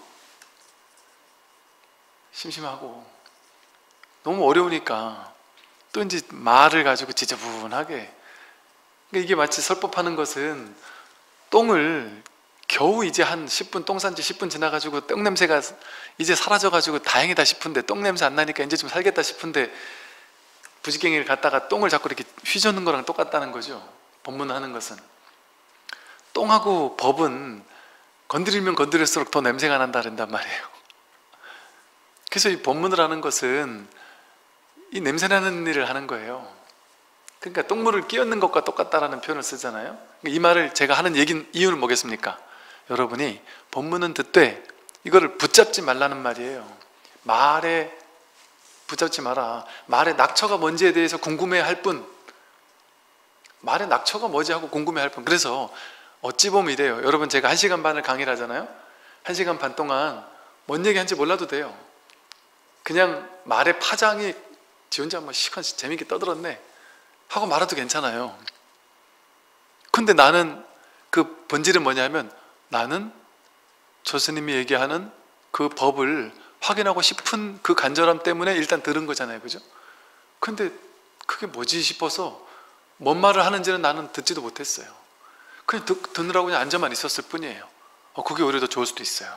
심심하고 너무 어려우니까 또 이제 말을 가지고 지저분하게. 그러니까 이게 마치 설법하는 것은 똥을 겨우 이제 한 10분, 똥 싼 지 10분 지나가지고 똥 냄새가 이제 사라져가지고 다행이다 싶은데, 똥 냄새 안 나니까 이제 좀 살겠다 싶은데 부지깽이를 갖다가 똥을 자꾸 이렇게 휘젓는 거랑 똑같다는 거죠. 법문하는 것은. 똥하고 법은 건드리면 건드릴수록 더 냄새가 난다 그런단 말이에요. 그래서 이 법문을 하는 것은 이 냄새나는 일을 하는 거예요. 그러니까 똥물을 끼얹는 것과 똑같다라는 표현을 쓰잖아요. 이 말을 제가 하는 이유는 뭐겠습니까? 여러분이 법문은 듣되 이거를 붙잡지 말라는 말이에요. 말에 붙잡지 마라. 말의 낙처가 뭔지에 대해서 궁금해할 뿐, 말의 낙처가 뭐지 하고 궁금해할 뻔. 그래서 어찌 보면 이래요. 여러분, 제가 1시간 반을 강의를 하잖아요. 1시간 반 동안 뭔 얘기하는지 몰라도 돼요. 그냥 말의 파장이 지 혼자 뭐 시간 재밌게 떠들었네 하고 말아도 괜찮아요. 근데 나는 그 본질은 뭐냐면, 나는 저 스님이 얘기하는 그 법을 확인하고 싶은 그 간절함 때문에 일단 들은 거잖아요. 그죠? 근데 그게 뭐지 싶어서 뭔 말을 하는지는 나는 듣지도 못했어요. 그냥 듣느라고 그냥 앉아만 있었을 뿐이에요. 그게 오히려 더 좋을 수도 있어요.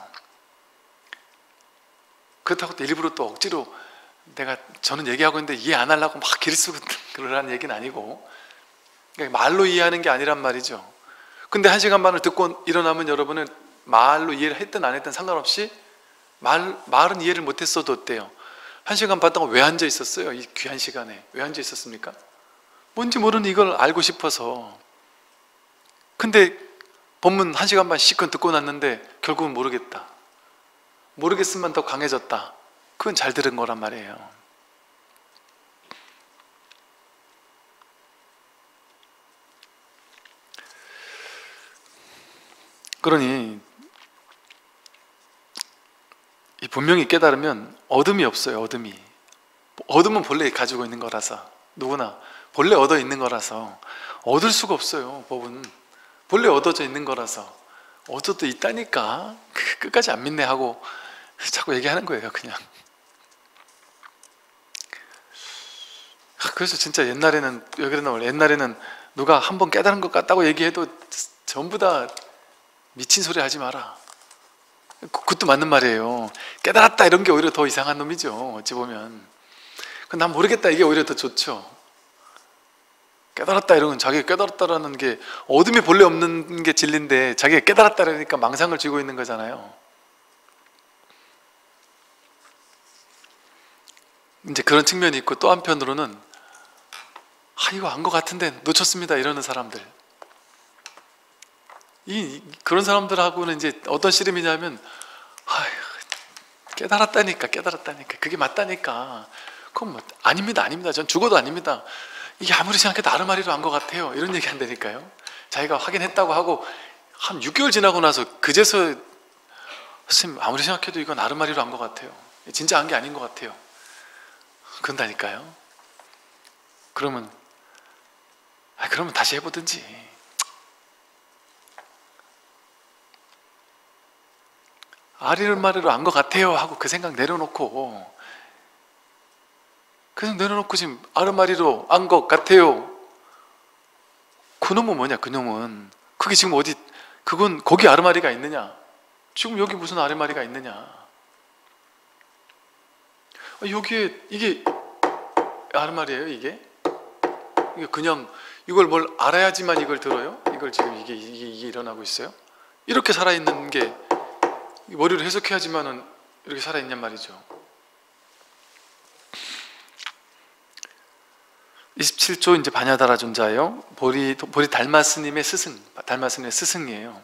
그렇다고 또 일부러 또 억지로 저는 얘기하고 있는데 이해 안 하려고 막 기를 쓰고 그러라는 얘기는 아니고, 그러니까 말로 이해하는 게 아니란 말이죠. 근데 1시간 반을 듣고 일어나면 여러분은 말로 이해를 했든 안 했든 상관없이 말은 이해를 못했어도 어때요? 1시간 반 동안 왜 앉아 있었어요? 이 귀한 시간에 왜 앉아 있었습니까? 뭔지 모르는 이걸 알고 싶어서. 근데 법문 1시간 반 시컷 듣고 났는데 결국은 모르겠다, 모르겠으면 더 강해졌다. 그건 잘 들은 거란 말이에요. 그러니 이 분명히 깨달으면 어둠이 없어요. 어둠은 본래 가지고 있는 거라서, 누구나 본래 얻어 있는 거라서 얻을 수가 없어요. 법은 본래 얻어져 있는 거라서. 얻어도 있다니까 끝까지 안 믿네 하고 자꾸 얘기하는 거예요. 그냥. 그래서 진짜 옛날에는, 왜 그러나 원래 옛날에는 누가 한번 깨달은 것 같다고 얘기해도 전부 다 미친 소리 하지 마라, 그것도 맞는 말이에요. 깨달았다 이런 게 오히려 더 이상한 놈이죠. 어찌 보면. 난 모르겠다 이게 오히려 더 좋죠. 깨달았다 이런 건, 자기가 깨달았다라는 게 어둠이 본래 없는 게 진리인데 자기가 깨달았다라니까 망상을 쥐고 있는 거잖아요. 이제 그런 측면이 있고, 또 한편으로는 이거 안 것 같은데 놓쳤습니다 이러는 사람들, 그런 사람들하고는 이제 어떤 씨름이냐면, 깨달았다니까 그게 맞다니까, 그건 뭐 아닙니다 전 죽어도 아닙니다, 이게 아무리 생각해도 아르마리로 안 것 같아요, 이런 얘기 한다니까요. 자기가 확인했다고 하고 한 6개월 지나고 나서 그제서 선생님 아무리 생각해도 이건 아르마리로 안 것 같아요, 진짜 안 게 아닌 것 같아요, 그런다니까요. 그러면 다시 해보든지. 아르마리로 안 것 같아요 하고 그 생각 내려놓고, 지금 아르마리로 안 것 같아요, 그놈은 뭐냐? 그놈은 그게 지금 어디, 그건 거기 아르마리가 있느냐? 지금 여기 무슨 아르마리가 있느냐? 여기에 이게 아르마리예요? 이게 그냥 이걸 뭘 알아야지만 이걸 들어요? 이걸 지금 이게 일어나고 있어요? 이렇게 살아있는 게 머리로 해석해야지만은 이렇게 살아있냔 말이죠. 27조 이제 바냐다라 존자예요. 보리 달마스님의 스승이에요.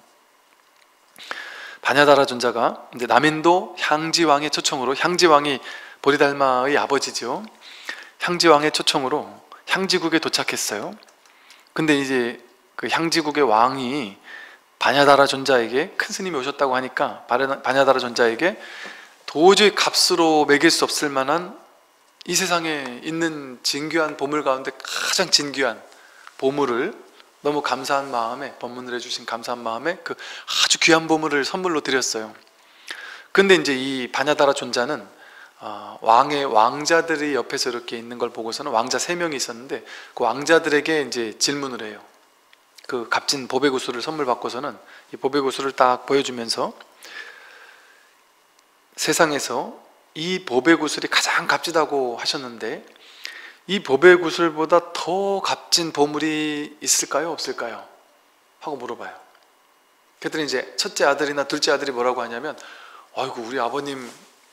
바냐다라 존자가 이제 남인도 향지왕의 초청으로, 향지왕이 보리달마의 아버지죠. 향지왕의 초청으로 향지국에 도착했어요. 근데 이제 그 향지국의 왕이 바냐다라 존자에게, 큰 스님이 오셨다고 하니까 바냐다라 존자에게 도저히 값으로 매길 수 없을 만한 이 세상에 있는 진귀한 보물 가운데 가장 진귀한 보물을, 너무 감사한 마음에, 법문을 해주신 감사한 마음에 그 아주 귀한 보물을 선물로 드렸어요. 근데 이제 이 바냐다라 존자는 왕의 왕자들이 옆에서 이렇게 있는 걸 보고서는, 왕자 3명이 있었는데 그 왕자들에게 이제 질문을 해요. 그 값진 보배구슬을 선물 받고서는 이 보배구슬을 딱 보여주면서, 세상에서 이 보배구슬이 가장 값지다고 하셨는데 이 보배구슬보다 더 값진 보물이 있을까요? 없을까요? 하고 물어봐요. 그랬더니 이제 첫째 아들이나 둘째 아들이 뭐라고 하냐면, 아이고 우리 아버님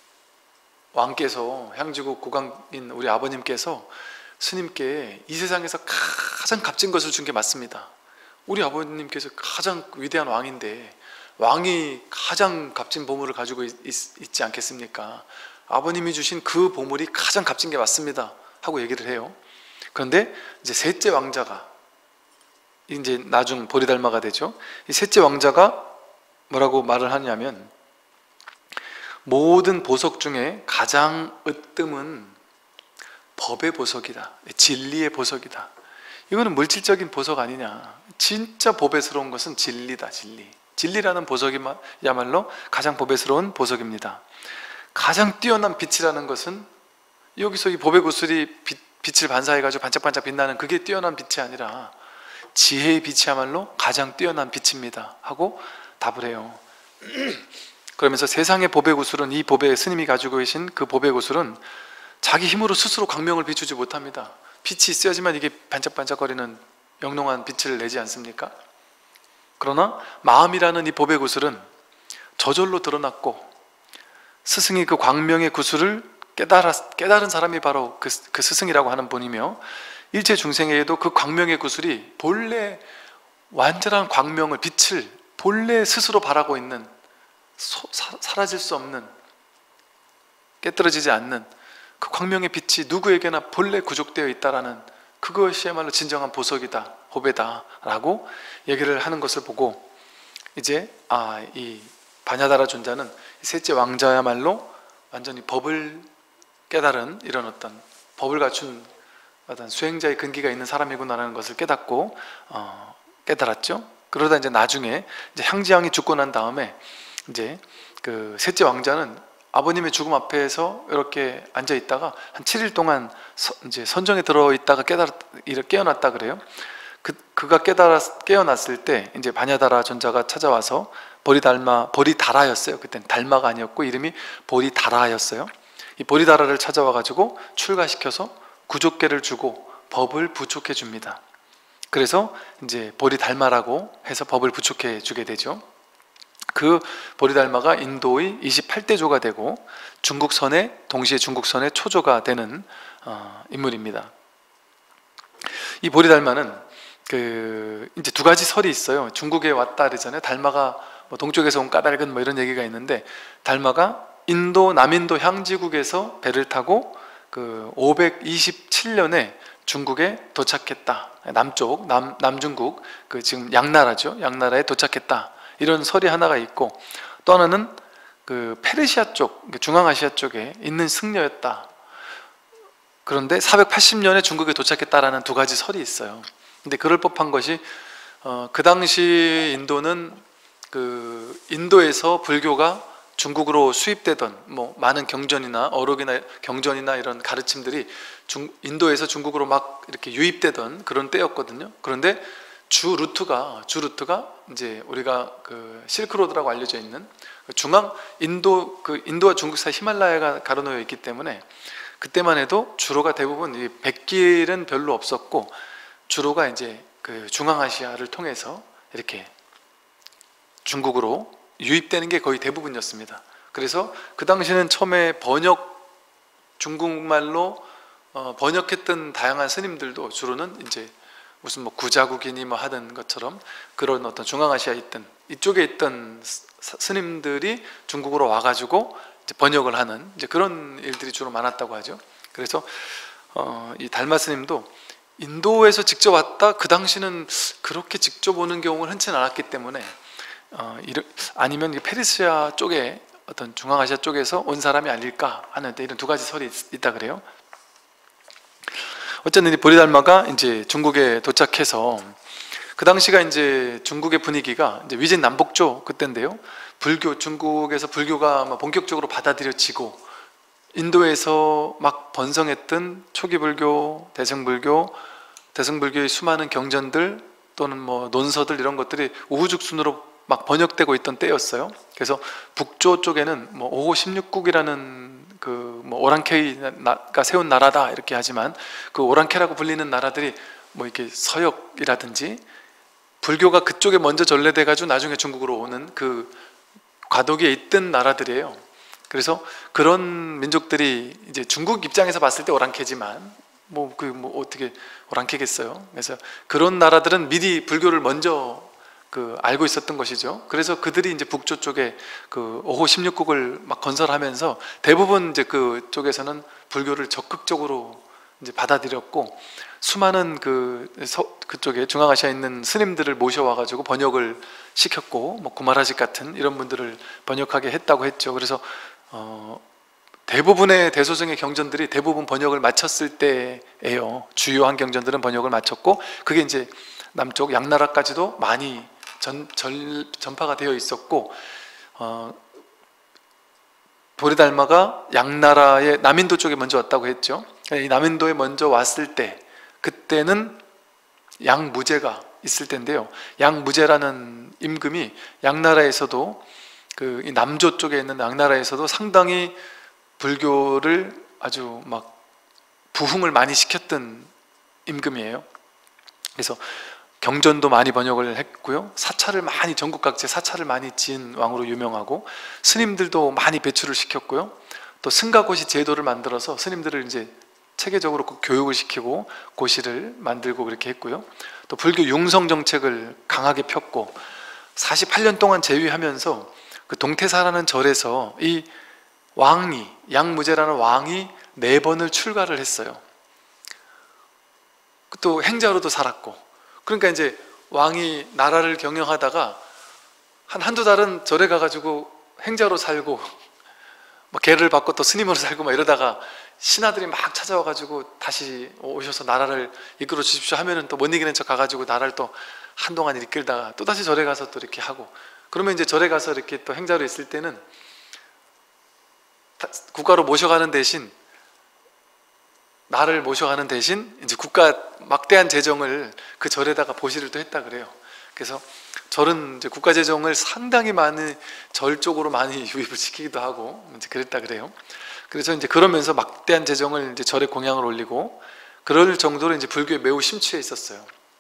왕께서, 향지국 국왕인 우리 아버님께서 스님께 이 세상에서 가장 값진 것을 준 게 맞습니다. 우리 아버님께서 가장 위대한 왕인데 왕이 가장 값진 보물을 가지고 있지 않겠습니까? 아버님이 주신 그 보물이 가장 값진 게 맞습니다 하고 얘기를 해요. 그런데 이제 셋째 왕자가 이제 나중 보리달마가 되죠. 이 셋째 왕자가 뭐라고 말을 하냐면, 모든 보석 중에 가장 으뜸은 법의 보석이다, 진리의 보석이다. 이거는 물질적인 보석 아니냐. 진짜 보배스러운 것은 진리다. 진리라는 보석이야말로 가장 보배스러운 보석입니다. 가장 뛰어난 빛이라는 것은, 여기서 이 보배 구슬이 빛을 반사해가지고 반짝반짝 빛나는 그게 뛰어난 빛이 아니라 지혜의 빛이야말로 가장 뛰어난 빛입니다 하고 답을 해요. 그러면서 세상의 보배 구슬은, 이 보배, 스님이 가지고 계신 그 보배 구슬은 자기 힘으로 스스로 광명을 비추지 못합니다. 빛이 있어야지만 이게 반짝반짝거리는 영롱한 빛을 내지 않습니까? 그러나 마음이라는 이 보배 구슬은 저절로 드러났고, 스승이 그 광명의 구슬을 깨달은 사람이 바로 그 스승이라고 하는 분이며, 일체 중생에게도 그 광명의 구슬이 본래 완전한 광명을, 빛을 본래 스스로 바라고 있는, 사라질 수 없는, 깨떨어지지 않는 그 광명의 빛이 누구에게나 본래 구족되어 있다라는, 그것이야말로 진정한 보석이다, 보배다 라고 얘기를 하는 것을 보고, 이제 이 바냐다라 존자는 셋째 왕자야말로 완전히 법을 깨달은, 이런 어떤 법을 갖춘 어떤 수행자의 근기가 있는 사람이구나라는 것을 깨닫고 깨달았죠. 그러다 이제 나중에 이제 향지왕이 죽고 난 다음에 이제 그 셋째 왕자는 아버님의 죽음 앞에서 이렇게 앉아 있다가 한 7일 동안 이제 선정에 들어 있다가 깨어났다 그래요. 그가 깨어났을 때 이제 바냐다라 존자가 찾아와서 보리다라였어요. 그땐 달마가 아니었고 이름이 보리다라였어요. 이 보리다라를 찾아와 가지고 출가시켜서 구족계를 주고 법을 부촉해 줍니다. 그래서 이제 보리달마라고 해서 법을 부촉해 주게 되죠. 그 보리달마가 인도의 28대조가 되고 동시에 중국선의 초조가 되는 인물입니다. 이 보리달마는 이제 두 가지 설이 있어요. 중국에 왔다 그러잖아요. 달마가 뭐 동쪽에서 온 까닭은 뭐 이런 얘기가 있는데, 달마가 남인도 향지국에서 배를 타고 그 527년에 중국에 도착했다. 남중국, 그 지금 양나라죠. 양나라에 도착했다. 이런 설이 하나가 있고, 또 하나는 그 페르시아 쪽, 중앙아시아 쪽에 있는 승려였다. 그런데 480년에 중국에 도착했다라는 두 가지 설이 있어요. 근데 그럴 법한 것이 그 당시 인도는 그 인도에서 불교가 중국으로 수입되던 뭐 많은 경전이나 어록이나 경전이나 이런 가르침들이 인도에서 중국으로 막 이렇게 유입되던 그런 때였거든요. 그런데 주 루트가 이제 우리가 그 실크로드라고 알려져 있는 인도와 중국 사이 히말라야가 가로놓여 있기 때문에, 그때만 해도 주로가 대부분 이 백길은 별로 없었고, 주로가 이제 그 중앙아시아를 통해서 이렇게 중국으로 유입되는 게 거의 대부분이었습니다. 그래서 그 당시는 처음에 중국말로 번역했던 다양한 스님들도 주로는 이제 무슨 뭐 구자국이니 뭐 하던 것처럼 그런 어떤 중앙아시아에 있던, 이쪽에 있던 스님들이 중국으로 와가지고 이제 번역을 하는 이제 그런 일들이 주로 많았다고 하죠. 그래서 이 달마 스님도 인도에서 직접 왔다, 그 당시는 그렇게 직접 오는 경우는 흔치는 않았기 때문에 아니면 페르시아 쪽에 어떤 중앙아시아 쪽에서 온 사람이 아닐까 하는 이런 두 가지 설이 있다 그래요. 어쨌든 이 보리달마가 이제 중국에 도착해서, 그 당시가 이제 중국의 분위기가 이제 위진남북조 그때인데요. 중국에서 불교가 본격적으로 받아들여지고, 인도에서 막 번성했던 초기 불교, 대승불교의 수많은 경전들 또는 뭐 논서들 이런 것들이 우후죽순으로 막 번역되고 있던 때였어요. 그래서 북조 쪽에는 뭐 5호 16국이라는 그 뭐 오랑캐가 세운 나라다 이렇게 하지만, 그 오랑캐라고 불리는 나라들이 뭐 이렇게 서역이라든지 불교가 그쪽에 먼저 전래돼 가지고 나중에 중국으로 오는 그 과도기에 있던 나라들이에요. 그래서 그런 민족들이 이제 중국 입장에서 봤을 때 오랑캐지만 뭐 어떻게 오랑캐겠어요. 그래서 그런 나라들은 미리 불교를 먼저 알고 있었던 것이죠. 그래서 그들이 이제 북조 쪽에 그 5호 16국을 막 건설하면서 대부분 이제 그 쪽에서는 불교를 적극적으로 이제 받아들였고, 수많은 그쪽에 중앙아시아에 있는 스님들을 모셔와가지고 번역을 시켰고, 뭐 구마라식 같은 이런 분들을 번역하게 했다고 했죠. 그래서 대부분의 대소승의 경전들이 대부분 번역을 마쳤을 때예요. 주요한 경전들은 번역을 마쳤고, 그게 이제 남쪽 양나라까지도 많이 전파가 되어 있었고, 보리달마가 양나라의 남인도 쪽에 먼저 왔다고 했죠. 이 남인도에 먼저 왔을 때, 그때는 양무제가 있을 때인데요. 양무제라는 임금이 양나라에서도 이 남조 쪽에 있는 양나라에서도 상당히 불교를 아주 막 부흥을 많이 시켰던 임금이에요. 그래서 경전도 많이 번역을 했고요. 사찰을 많이, 전국 각지에 사찰을 많이 지은 왕으로 유명하고, 스님들도 많이 배출을 시켰고요. 또 승가고시 제도를 만들어서 스님들을 이제 체계적으로 교육을 시키고 고시를 만들고 그렇게 했고요. 또 불교 융성 정책을 강하게 폈고, 48년 동안 재위하면서 그 동태사라는 절에서 이 왕이, 양무제라는 왕이 4번을 출가를 했어요. 또 행자로도 살았고, 그러니까 이제 왕이 나라를 경영하다가 한두 달은 절에 가가지고 행자로 살고, 뭐 계를 받고 또 스님으로 살고 막 이러다가 신하들이 막 찾아와가지고 다시 오셔서 나라를 이끌어 주십시오 하면은 또 못 이기는 척 가가지고 나라를 또 한동안 이끌다가 또 다시 절에 가서 또 이렇게 하고, 그러면 이제 절에 가서 이렇게 또 행자로 있을 때는 국가로 모셔가는 대신, 나를 모셔가는 대신 이제 국가 막대한 재정을 그 절에다가 보시를 또 했다 그래요. 그래서 절은 이제 국가 재정을 상당히 많이 절 쪽으로 많이 유입을 시키기도 하고 이제 그랬다 그래요. 그래서 이제 그러면서 막대한 재정을 이제 절에 공양을 올리고, 그럴 정도로 이제 불교에 매우 심취해 있었어요.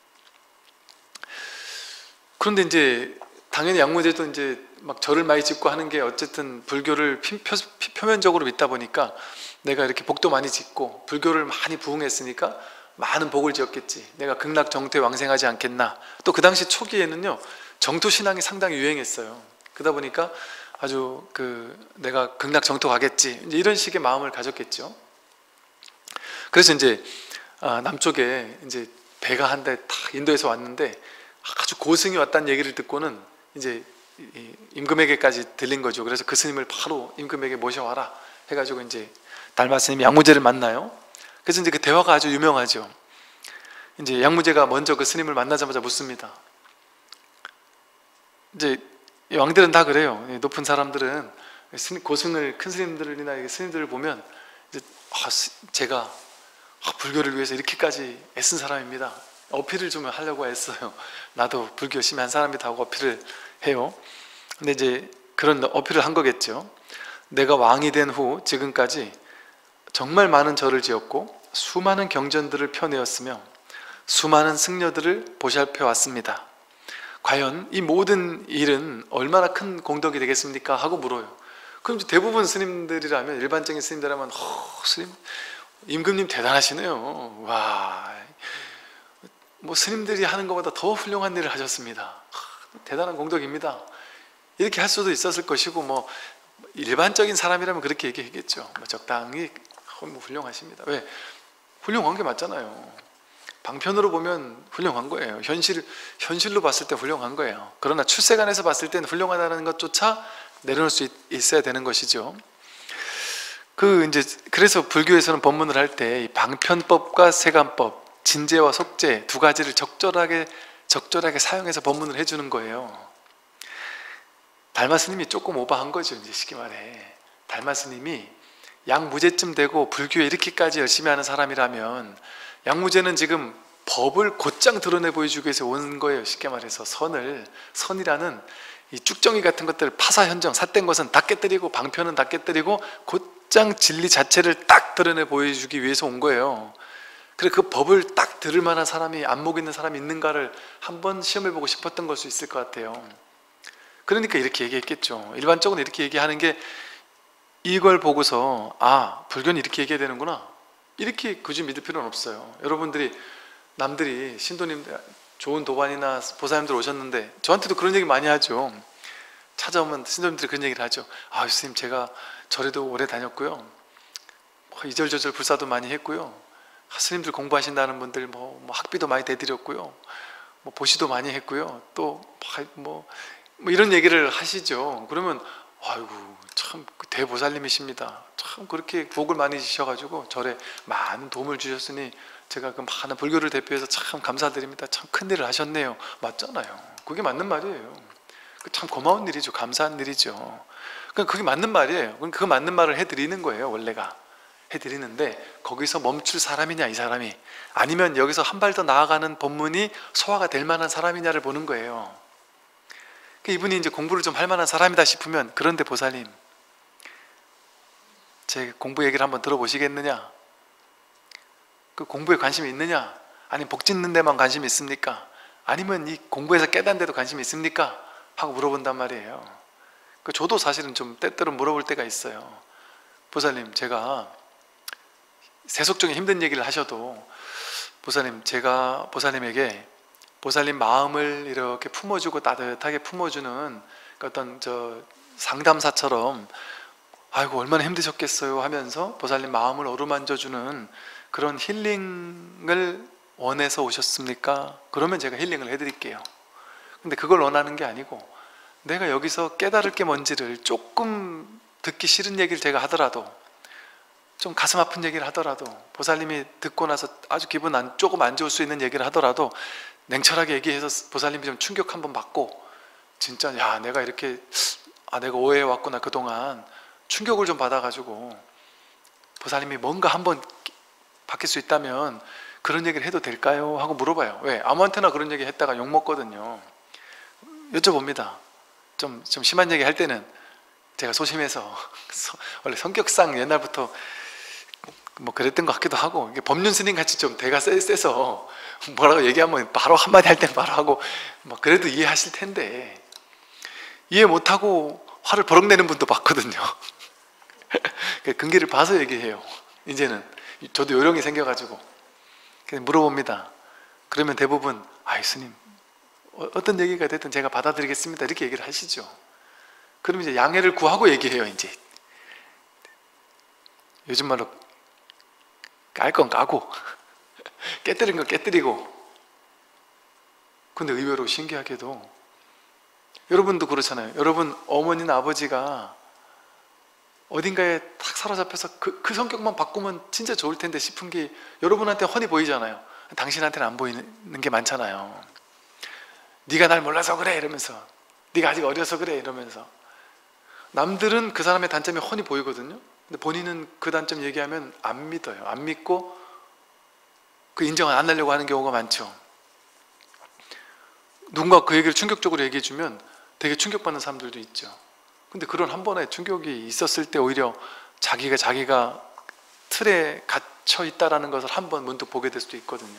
그런데 이제 당연히 양무제도 이제 막 절을 많이 짓고 하는 게 어쨌든 불교를 표면적으로 믿다 보니까, 내가 이렇게 복도 많이 짓고 불교를 많이 부흥했으니까 많은 복을 지었겠지, 내가 극락 정토에 왕생하지 않겠나. 또 그 당시 초기에는요, 정토 신앙이 상당히 유행했어요. 그러다 보니까 아주 내가 극락 정토 가겠지, 이제 이런 식의 마음을 가졌겠죠. 그래서 이제 남쪽에 이제 배가 한 대 딱 인도에서 왔는데, 아주 고승이 왔다는 얘기를 듣고는 이제 임금에게까지 들린 거죠. 그래서 그 스님을 바로 임금에게 모셔와라 해가지고 이제 달마 스님이 양무제를 만나요. 그래서 이제 그 대화가 아주 유명하죠. 이제 양무제가 먼저 그 스님을 만나자마자 묻습니다. 이제 왕들은 다 그래요. 높은 사람들은 고승을, 큰 스님들이나 스님들을 보면 이제 제가 불교를 위해서 이렇게까지 애쓴 사람입니다, 어필을 좀 하려고 애써요. 나도 불교 열심히 한 사람이다 하고 어필을 해요. 근데 이제 그런 어필을 한 거겠죠. 내가 왕이 된 후 지금까지 정말 많은 절을 지었고 수많은 경전들을 펴내었으며 수많은 승려들을 보살펴 왔습니다. 과연 이 모든 일은 얼마나 큰 공덕이 되겠습니까? 하고 물어요. 그럼 대부분 스님들이라면, 일반적인 스님들이라면 스님, 임금님 대단하시네요, 와, 뭐 스님들이 하는 것보다 더 훌륭한 일을 하셨습니다, 대단한 공덕입니다, 이렇게 할 수도 있었을 것이고, 뭐 일반적인 사람이라면 그렇게 얘기하겠죠. 뭐 적당히 뭐 훌륭하십니다. 왜? 훌륭한 게 맞잖아요. 방편으로 보면 훌륭한 거예요. 현실로 봤을 때 훌륭한 거예요. 그러나 출세간에서 봤을 때는 훌륭하다는 것조차 내려놓을 수 있어야 되는 것이죠. 그래서 불교에서는 법문을 할 때 방편법과 세간법, 진제와 속제 두 가지를 적절하게 사용해서 법문을 해주는 거예요. 달마 스님이 조금 오버한 거죠, 이제 쉽게 말해. 달마 스님이 양무제쯤 되고 불교에 이렇게까지 열심히 하는 사람이라면, 양무제는 지금 법을 곧장 드러내 보여주기 위해서 온 거예요. 쉽게 말해서 선이라는 이 쭉정이 같은 것들, 파사현정, 삿된 것은 다 깨뜨리고 방편은 다 깨뜨리고 곧장 진리 자체를 딱 드러내 보여주기 위해서 온 거예요. 그래, 그 법을 딱 들을 만한 사람이, 안목 있는 사람이 있는가를 한번 시험해보고 싶었던 걸 수 있을 것 같아요. 그러니까 이렇게 얘기했겠죠. 일반적으로 이렇게 얘기하는 게, 이걸 보고서 불교는 이렇게 얘기해야 되는구나, 이렇게 굳이 믿을 필요는 없어요. 여러분들이, 남들이, 신도님들, 좋은 도반이나 보사님들 오셨는데 저한테도 그런 얘기 많이 하죠. 찾아오면 신도님들이 그런 얘기를 하죠. 스님, 제가 절에도 오래 다녔고요, 이절저절 불사도 많이 했고요, 스님들 공부하신다는 분들 뭐 학비도 많이 대드렸고요, 뭐 보시도 많이 했고요, 또 뭐 이런 얘기를 하시죠. 그러면 아이고 참 대보살님이십니다. 참 그렇게 복을 많이 주셔가지고 절에 많은 도움을 주셨으니 제가 그 많은 불교를 대표해서 참 감사드립니다. 참 큰일을 하셨네요. 맞잖아요. 그게 맞는 말이에요. 참 고마운 일이죠. 감사한 일이죠. 그게 맞는 말이에요. 그 맞는 말을 해드리는 거예요. 원래가 해드리는데, 거기서 멈출 사람이냐 이 사람이, 아니면 여기서 한 발 더 나아가는 법문이 소화가 될 만한 사람이냐를 보는 거예요. 이분이 이제 공부를 좀 할 만한 사람이다 싶으면, 그런데 보살님 제 공부 얘기를 한번 들어보시겠느냐, 그 공부에 관심이 있느냐, 아니면 복 짓는 데만 관심이 있습니까, 아니면 이 공부에서 깨닫는 데도 관심이 있습니까 하고 물어본단 말이에요. 저도 사실은 좀 때때로 물어볼 때가 있어요. 보살님, 제가 세속적인 힘든 얘기를 하셔도 보살님, 제가 보살님에게 보살님 마음을 이렇게 품어주고 따뜻하게 품어주는 어떤 상담사처럼 아이고 얼마나 힘드셨겠어요 하면서 보살님 마음을 어루만져주는 그런 힐링을 원해서 오셨습니까? 그러면 제가 힐링을 해드릴게요. 근데 그걸 원하는 게 아니고, 내가 여기서 깨달을 게 뭔지를 조금 듣기 싫은 얘기를 제가 하더라도, 좀 가슴 아픈 얘기를 하더라도, 보살님이 듣고 나서 아주 기분 조금 안 좋을 수 있는 얘기를 하더라도 냉철하게 얘기해서 보살님이 좀 충격 한번 받고, 진짜 야 내가 이렇게 내가 오해해 왔구나, 그동안 충격을 좀 받아가지고 보살님이 뭔가 한번 바뀔 수 있다면 그런 얘기를 해도 될까요? 하고 물어봐요. 왜? 아무한테나 그런 얘기 했다가 욕먹거든요. 여쭤봅니다. 좀 심한 얘기 할 때는 제가 소심해서 원래 성격상 옛날부터 뭐 그랬던 것 같기도 하고, 법륜 스님 같이 좀 대가 세서 뭐라고 얘기하면 바로 한마디 할 때는 바로 하고, 뭐 그래도 이해하실 텐데 이해 못하고 화를 버럭 내는 분도 봤거든요. 근기를 봐서 얘기해요. 이제는 저도 요령이 생겨가지고 그냥 물어봅니다. 그러면 대부분 아이 스님 어떤 얘기가 됐든 제가 받아들이겠습니다 이렇게 얘기를 하시죠. 그럼 이제 양해를 구하고 얘기해요. 이제 요즘 말로 깔 건 까고 깨뜨린 건 깨뜨리고. 근데 의외로 신기하게도 여러분도 그렇잖아요. 여러분 어머니나 아버지가 어딘가에 탁 사로잡혀서 그 성격만 바꾸면 진짜 좋을 텐데 싶은 게 여러분한테 훤히 보이잖아요. 당신한테는 안 보이는 게 많잖아요. 네가 날 몰라서 그래 이러면서, 네가 아직 어려서 그래 이러면서. 남들은 그 사람의 단점이 훤히 보이거든요. 근데 본인은 그 단점 얘기하면 안 믿어요. 안 믿고 그 인정을 안 하려고 하는 경우가 많죠. 누군가 그 얘기를 충격적으로 얘기해주면 되게 충격받는 사람들도 있죠. 근데 그런 한 번의 충격이 있었을 때 오히려 자기가 틀에 갇혀 있다라는 것을 한번 문득 보게 될 수도 있거든요.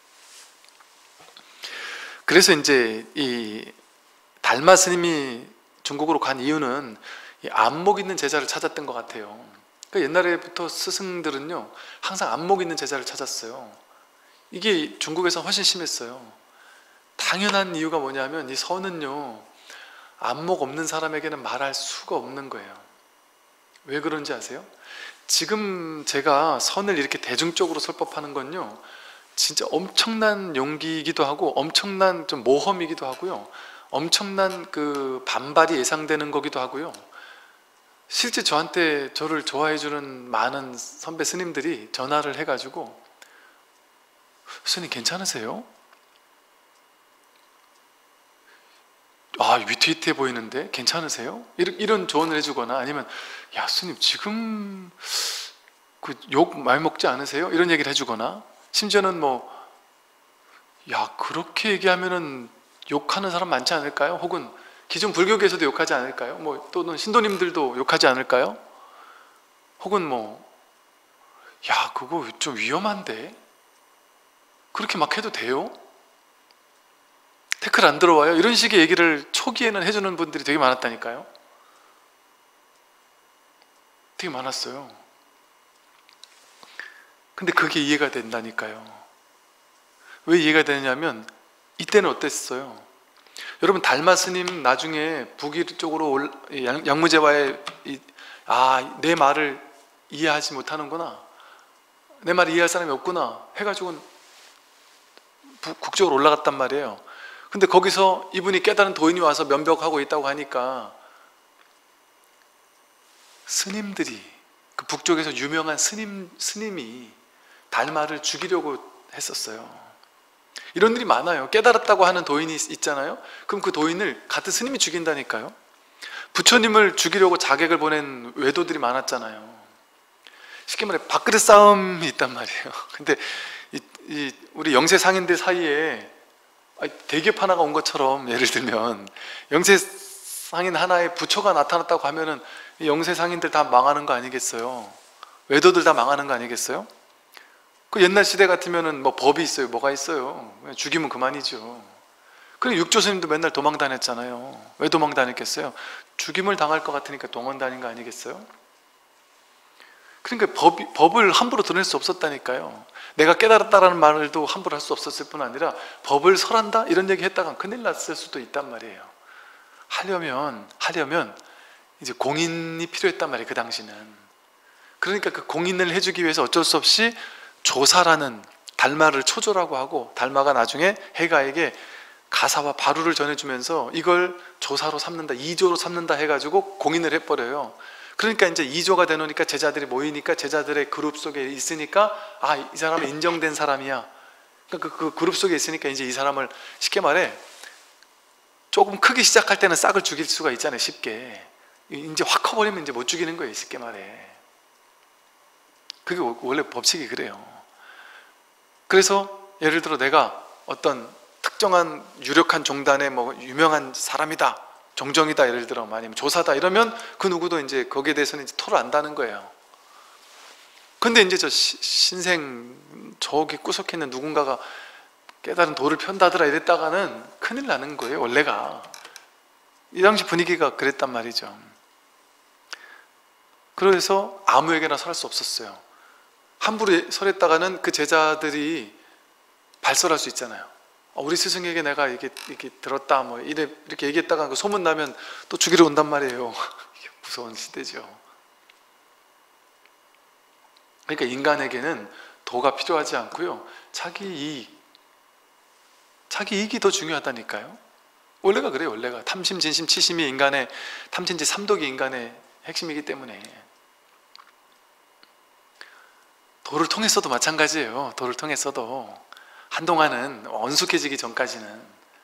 그래서 이제 이 달마 스님이 중국으로 간 이유는 이 안목 있는 제자를 찾았던 것 같아요. 그러니까 옛날에부터 스승들은요 항상 안목 있는 제자를 찾았어요. 이게 중국에서 훨씬 심했어요. 당연한 이유가 뭐냐면 이 선은요 안목 없는 사람에게는 말할 수가 없는 거예요. 왜 그런지 아세요? 지금 제가 선을 이렇게 대중적으로 설법하는 건요 진짜 엄청난 용기이기도 하고 엄청난 좀 모험이기도 하고요, 엄청난 그 반발이 예상되는 거기도 하고요. 실제 저를 좋아해 주는 많은 선배 스님들이 전화를 해가지고 스님 괜찮으세요? 위태위태해 보이는데 괜찮으세요? 이런 조언을 해주거나, 아니면 야 스님 지금 그 욕 많이 먹지 않으세요? 이런 얘기를 해주거나, 심지어는 그렇게 얘기하면은 욕하는 사람 많지 않을까요? 혹은 기존 불교계에서도 욕하지 않을까요? 또는 신도님들도 욕하지 않을까요? 혹은 그거 좀 위험한데? 그렇게 막 해도 돼요? 태클 안 들어와요? 이런 식의 얘기를 초기에는 해주는 분들이 되게 많았다니까요. 되게 많았어요. 근데 그게 이해가 된다니까요. 왜 이해가 되냐면 이때는 어땠어요? 여러분 달마 스님 나중에 북위 쪽으로 양무제와의 내 말을 이해하지 못하는구나, 내 말 이해할 사람이 없구나 해가지고 국적으로 올라갔단 말이에요. 근데 거기서 이분이 깨달은 도인이 와서 면벽하고 있다고 하니까 스님들이, 그 북쪽에서 유명한 스님이 달마를 죽이려고 했었어요. 이런 일이 많아요. 깨달았다고 하는 도인이 있잖아요. 그럼 그 도인을 같은 스님이 죽인다니까요. 부처님을 죽이려고 자객을 보낸 외도들이 많았잖아요. 쉽게 말해 밥그릇 싸움이 있단 말이에요. 근데 우리 영세 상인들 사이에 대기업 하나가 온 것처럼, 예를 들면 영세 상인 하나에 부처가 나타났다고 하면은 영세 상인들 다 망하는 거 아니겠어요? 외도들 다 망하는 거 아니겠어요? 그 옛날 시대 같으면은 뭐 법이 있어요? 뭐가 있어요? 죽이면 그만이죠. 그리고 육조스님도 맨날 도망 다녔잖아요. 왜 도망 다녔겠어요? 죽임을 당할 것 같으니까 도망 다닌 거 아니겠어요? 그러니까 법을 함부로 드러낼 수 없었다니까요. 내가 깨달았다라는 말도 함부로 할 수 없었을 뿐 아니라 법을 설한다? 이런 얘기 했다가 큰일 났을 수도 있단 말이에요. 하려면 이제 공인이 필요했단 말이에요. 그 당시는. 그러니까 그 공인을 해주기 위해서 어쩔 수 없이 조사라는, 달마를 초조라고 하고, 달마가 나중에 해가에게 가사와 바루를 전해주면서 이걸 조사로 삼는다, 이조로 삼는다 해가지고 공인을 해버려요. 그러니까 이제 2조가 되놓으니까 제자들이 모이니까 제자들의 그룹 속에 있으니까 이 사람은 인정된 사람이야. 그러니까 그 그룹 속에 있으니까 이제 이 사람을, 쉽게 말해 조금 크게 시작할 때는 싹을 죽일 수가 있잖아요. 쉽게. 이제 확 커버리면 이제 못 죽이는 거예요. 쉽게 말해. 그게 원래 법칙이 그래요. 그래서 예를 들어 내가 어떤 특정한 유력한 종단의 뭐 유명한 사람이다, 정정이다, 예를 들어 아니면 조사다 이러면 그 누구도 이제 거기에 대해서는 이제 토를 안다는 거예요. 근데 이제 저 신생 저기 구석에 있는 누군가가 깨달은 도를 편다더라 이랬다가는 큰일 나는 거예요. 원래가 이 당시 분위기가 그랬단 말이죠. 그래서 아무에게나 설할 수 없었어요. 함부로 설했다가는 그 제자들이 발설할 수 있잖아요. 우리 스승에게 내가 이렇게 들었다 뭐 이렇게 얘기했다가 그 소문 나면 또 죽이러 온단 말이에요. 무서운 시대죠. 그러니까 인간에게는 도가 필요하지 않고요, 자기 이익이 더 중요하다니까요. 원래가 그래요. 원래가 탐심, 진심, 치심이 인간의, 탐진지 삼독이 인간의 핵심이기 때문에. 도를 통해서도 마찬가지예요. 도를 통해서도 한동안은 언숙해지기 전까지는.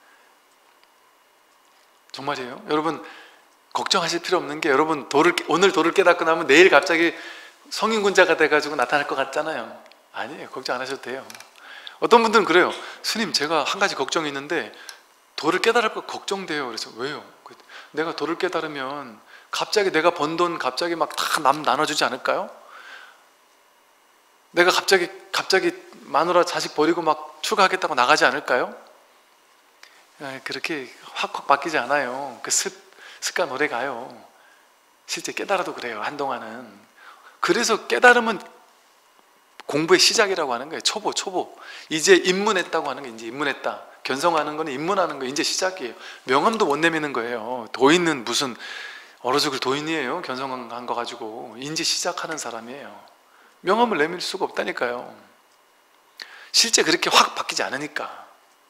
정말이에요. 여러분 걱정하실 필요 없는 게, 여러분 오늘 도를 깨닫고 나면 내일 갑자기 성인군자가 돼가지고 나타날 것 같잖아요. 아니에요. 걱정 안 하셔도 돼요. 어떤 분들은 그래요. 스님, 제가 한 가지 걱정이 있는데 도를 깨달을 거 걱정돼요. 그래서 왜요? 내가 도를 깨달으면 갑자기 내가 번 돈 갑자기 막 다 나눠주지 않을까요? 내가 갑자기 마누라 자식 버리고 막 출가하겠다고 나가지 않을까요? 그렇게 확 바뀌지 않아요. 그 습관 오래 가요. 실제 깨달아도 그래요. 한동안은. 그래서 깨달으면 공부의 시작이라고 하는 거예요. 초보. 이제 입문했다고 하는 게, 이제 입문했다. 견성하는 거는 입문하는 거, 이제 시작이에요. 명함도 못 내미는 거예요. 도인은 무슨 얼어 죽을 도인이에요. 견성한 거 가지고. 이제 시작하는 사람이에요. 명함을 내밀 수가 없다니까요. 실제 그렇게 확 바뀌지 않으니까.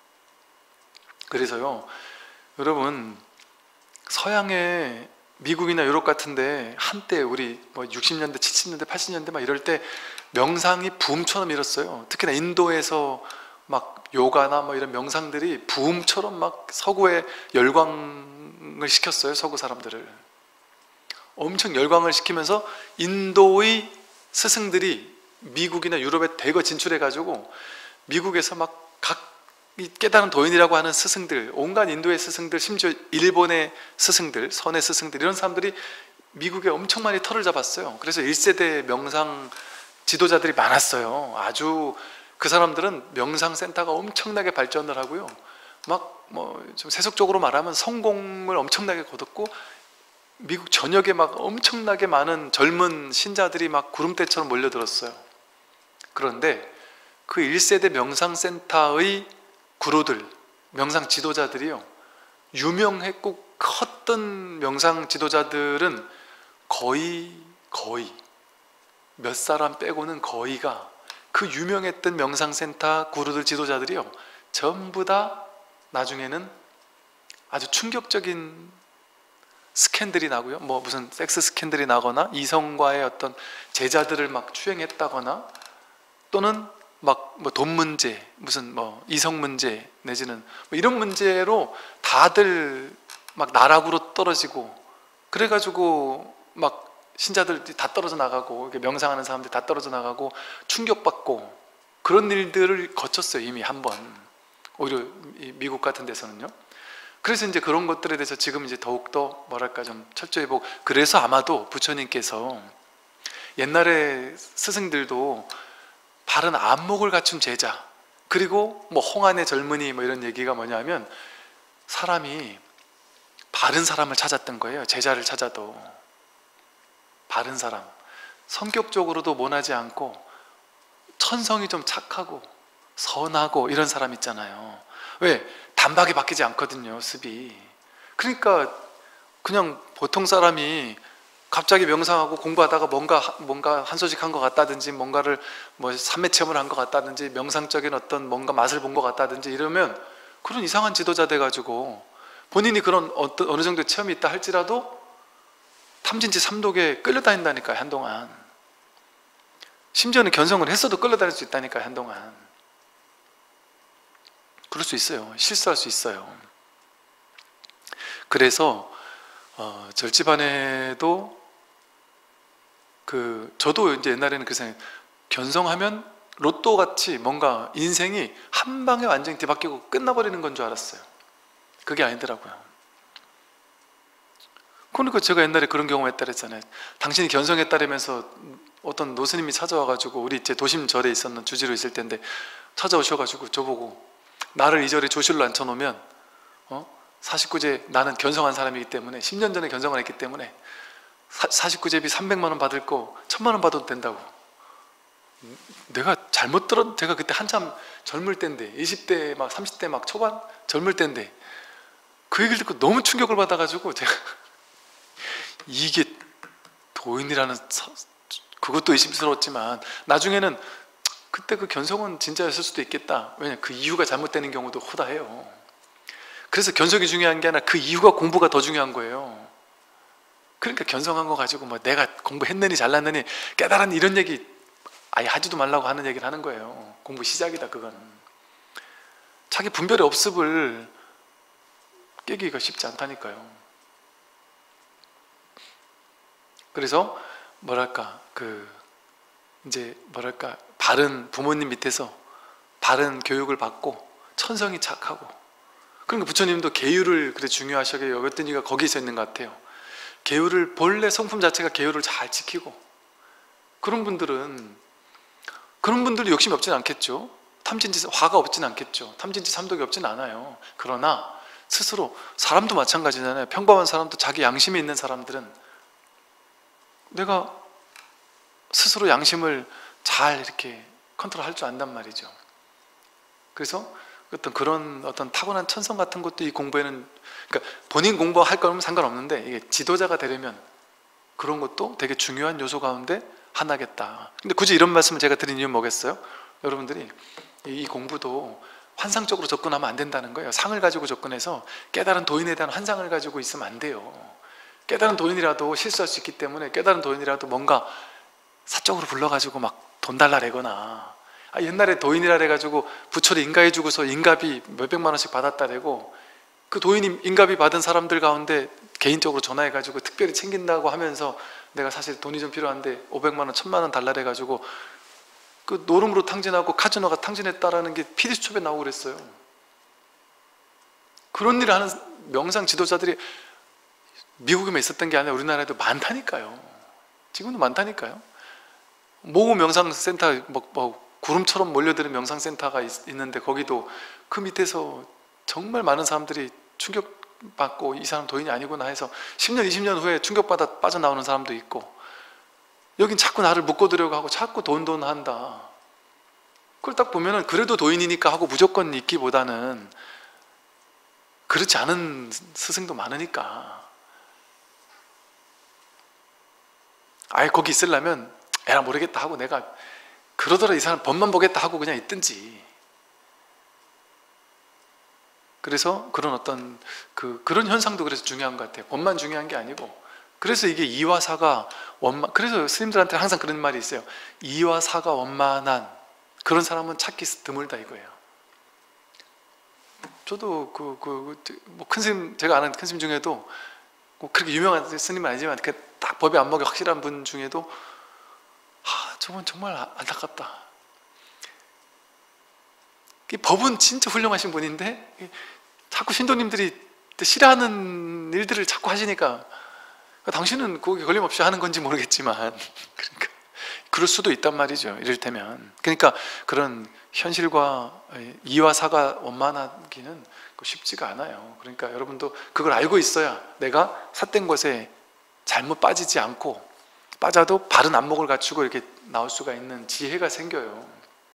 그래서요, 여러분, 서양의 미국이나 유럽 같은데 한때 우리 뭐 60년대, 70년대, 80년대 막 이럴 때 명상이 붐처럼 일었어요. 특히나 인도에서 막 요가나 뭐 이런 명상들이 붐처럼 막 서구에 열광을 시켰어요. 서구 사람들을 엄청 열광을 시키면서 인도의 스승들이 미국이나 유럽에 대거 진출해가지고 미국에서 막 각 깨달은 도인이라고 하는 스승들, 온갖 인도의 스승들, 심지어 일본의 스승들, 선의 스승들, 이런 사람들이 미국에 엄청 많이 털을 잡았어요. 그래서 1세대 명상 지도자들이 많았어요. 아주 그 사람들은 명상센터가 엄청나게 발전을 하고요, 막 뭐 좀 세속적으로 말하면 성공을 엄청나게 거뒀고, 미국 전역에 막 엄청나게 많은 젊은 신자들이 막 구름대처럼 몰려들었어요. 그런데 그 1세대 명상센터의 구루들, 명상 지도자들이요, 유명했고 컸던 명상 지도자들은 거의 몇 사람 빼고는 거의가 그 유명했던 명상센터 구루들 지도자들이요, 전부 다 나중에는 아주 충격적인 스캔들이 나고요, 뭐 무슨 섹스 스캔들이 나거나 이성과의 어떤 제자들을 막 추행했다거나, 또는 막 뭐 돈 문제, 무슨 뭐 이성 문제, 내지는 뭐 이런 문제로 다들 막 나락으로 떨어지고, 그래가지고 막 신자들이 다 떨어져 나가고, 명상하는 사람들이 다 떨어져 나가고 충격받고, 그런 일들을 거쳤어요, 이미 한 번. 오히려 미국 같은 데서는요. 그래서 이제 그런 것들에 대해서 지금 이제 더욱더 뭐랄까 좀 철저히 보고, 그래서 아마도 부처님께서 옛날에 스승들도 바른 안목을 갖춘 제자, 그리고 뭐 홍안의 젊은이 뭐 이런 얘기가 뭐냐면, 사람이 바른 사람을 찾았던 거예요. 제자를 찾아도 바른 사람, 성격적으로도 모나지 않고 천성이 좀 착하고 선하고 이런 사람 있잖아요. 왜? 단박에 바뀌지 않거든요, 습이. 그러니까 그냥 보통 사람이 갑자기 명상하고 공부하다가 뭔가 한 소식 한 것 같다든지, 뭔가를 뭐 삼매 체험을 한 것 같다든지, 명상적인 어떤 뭔가 맛을 본 것 같다든지 이러면 그런 이상한 지도자 돼가지고, 본인이 그런 어느 정도 체험이 있다 할지라도 탐진치 삼독에 끌려다닌다니까요, 한동안. 심지어는 견성을 했어도 끌려다닐 수 있다니까요, 한동안. 그럴 수 있어요. 실수할 수 있어요. 그래서 절집안에도 저도 이제 옛날에는 그 생각, 견성하면 로또 같이 뭔가 인생이 한 방에 완전히 뒤바뀌고 끝나버리는 건 줄 알았어요. 그게 아니더라고요. 그러니까 제가 옛날에 그런 경험했다 그랬잖아요. 당신이 견성했다면서 어떤 노스님이 찾아와가지고, 우리 제 도심절에 있었는 주지로 있을 때인데 찾아오셔가지고 저보고, 나를 이 절에 조실로 앉혀놓으면 49제, 나는 견성한 사람이기 때문에 10년 전에 견성을 했기 때문에 49제비 300만 원 받을 거 1000만 원 받아도 된다고. 내가 잘못 들었, 제가 그때 한참 젊을 때인데, 20대 막 30대 막 초반 젊을 때인데, 그 얘기를 듣고 너무 충격을 받아가지고 제가 이게 도인이라는, 그것도 의심스러웠지만 나중에는 그때 그 견성은 진짜였을 수도 있겠다. 왜냐, 그 이유가 잘못되는 경우도 허다해요. 그래서 견성이 중요한 게 아니라 그 이유가, 공부가 더 중요한 거예요. 그러니까 견성한 거 가지고 뭐 내가 공부했느니 잘났느니 깨달았니 이런 얘기 아예 하지도 말라고 하는 얘기를 하는 거예요. 공부 시작이다, 그거는. 자기 분별의 업습을 깨기가 쉽지 않다니까요. 그래서 바른 부모님 밑에서 바른 교육을 받고 천성이 착하고, 그러니까 부처님도 계율을 그래 중요하시게 여겼던 이유가 거기서 있는 것 같아요. 계율을, 본래 성품 자체가 계율을 잘 지키고, 그런 분들이 욕심이 없진 않겠죠. 탐진치 화가 없진 않겠죠. 탐진치 삼독이 없진 않아요. 그러나 스스로, 사람도 마찬가지잖아요. 평범한 사람도, 자기 양심이 있는 사람들은 내가 스스로 양심을 잘 이렇게 컨트롤할 줄 안단 말이죠. 그래서 그런 타고난 천성 같은 것도 이 공부에는, 그러니까 본인 공부할 거면 상관없는데, 이게 지도자가 되려면 그런 것도 되게 중요한 요소 가운데 하나겠다. 근데 굳이 이런 말씀을 제가 드린 이유는 뭐겠어요? 여러분들이 이 공부도 환상적으로 접근하면 안 된다는 거예요. 상을 가지고 접근해서 깨달은 도인에 대한 환상을 가지고 있으면 안 돼요. 깨달은 도인이라도 실수할 수 있기 때문에, 깨달은 도인이라도 뭔가 사적으로 불러가지고 막 돈 달라래거나, 옛날에 도인이라 해가지고 부처를 인가해주고서 인가비 몇백만 원씩 받았다래고, 그 도인이 인가비 받은 사람들 가운데 개인적으로 전화해가지고 특별히 챙긴다고 하면서, 내가 사실 돈이 좀 필요한데 500만 원, 1000만 원 달라래가지고 그 노름으로 탕진하고 카지노가 탕진했다라는 게 PD수첩에 나오고 그랬어요. 그런 일을 하는 명상 지도자들이 미국에만 있었던 게 아니라 우리나라에도 많다니까요. 지금도 많다니까요. 모고 명상센터, 구름처럼 몰려드는 명상센터가 있는데, 거기도 그 밑에서 정말 많은 사람들이 충격받고, 이 사람 도인이 아니구나 해서 10년, 20년 후에 충격받아 빠져나오는 사람도 있고, 여긴 자꾸 나를 묶어두려고 하고 자꾸 돈 한다. 그걸 딱 보면은 그래도 도인이니까 하고 무조건 있기보다는 그렇지 않은 스승도 많으니까, 아예 거기 있으려면 에라 모르겠다 하고 내가 그러더라 이 사람 법만 보겠다 하고 그냥 있든지. 그래서 그런 어떤 그런 현상도 그래서 중요한 것 같아요. 법만 중요한 게 아니고. 그래서 이게 이와 사가 원만, 그래서 스님들한테 항상 그런 말이 있어요. 이와 사가 원만한 그런 사람은 찾기 드물다 이거예요. 저도 뭐 큰 스님, 제가 아는 큰 스님 중에도 뭐 그렇게 유명한 스님은 아니지만 딱 법의 안목이 확실한 분 중에도 저분 정말 안타깝다. 이 법은 진짜 훌륭하신 분인데 자꾸 신도님들이 싫어하는 일들을 자꾸 하시니까 당신은 거기 걸림없이 하는 건지 모르겠지만 그러니까 그럴 수도 있단 말이죠. 이를테면 그러니까 그런 현실과 이와 사가 원만하기는 쉽지가 않아요. 그러니까 여러분도 그걸 알고 있어야 내가 삿된 것에 잘못 빠지지 않고, 빠져도 바른 안목을 갖추고 이렇게 나올 수가 있는 지혜가 생겨요.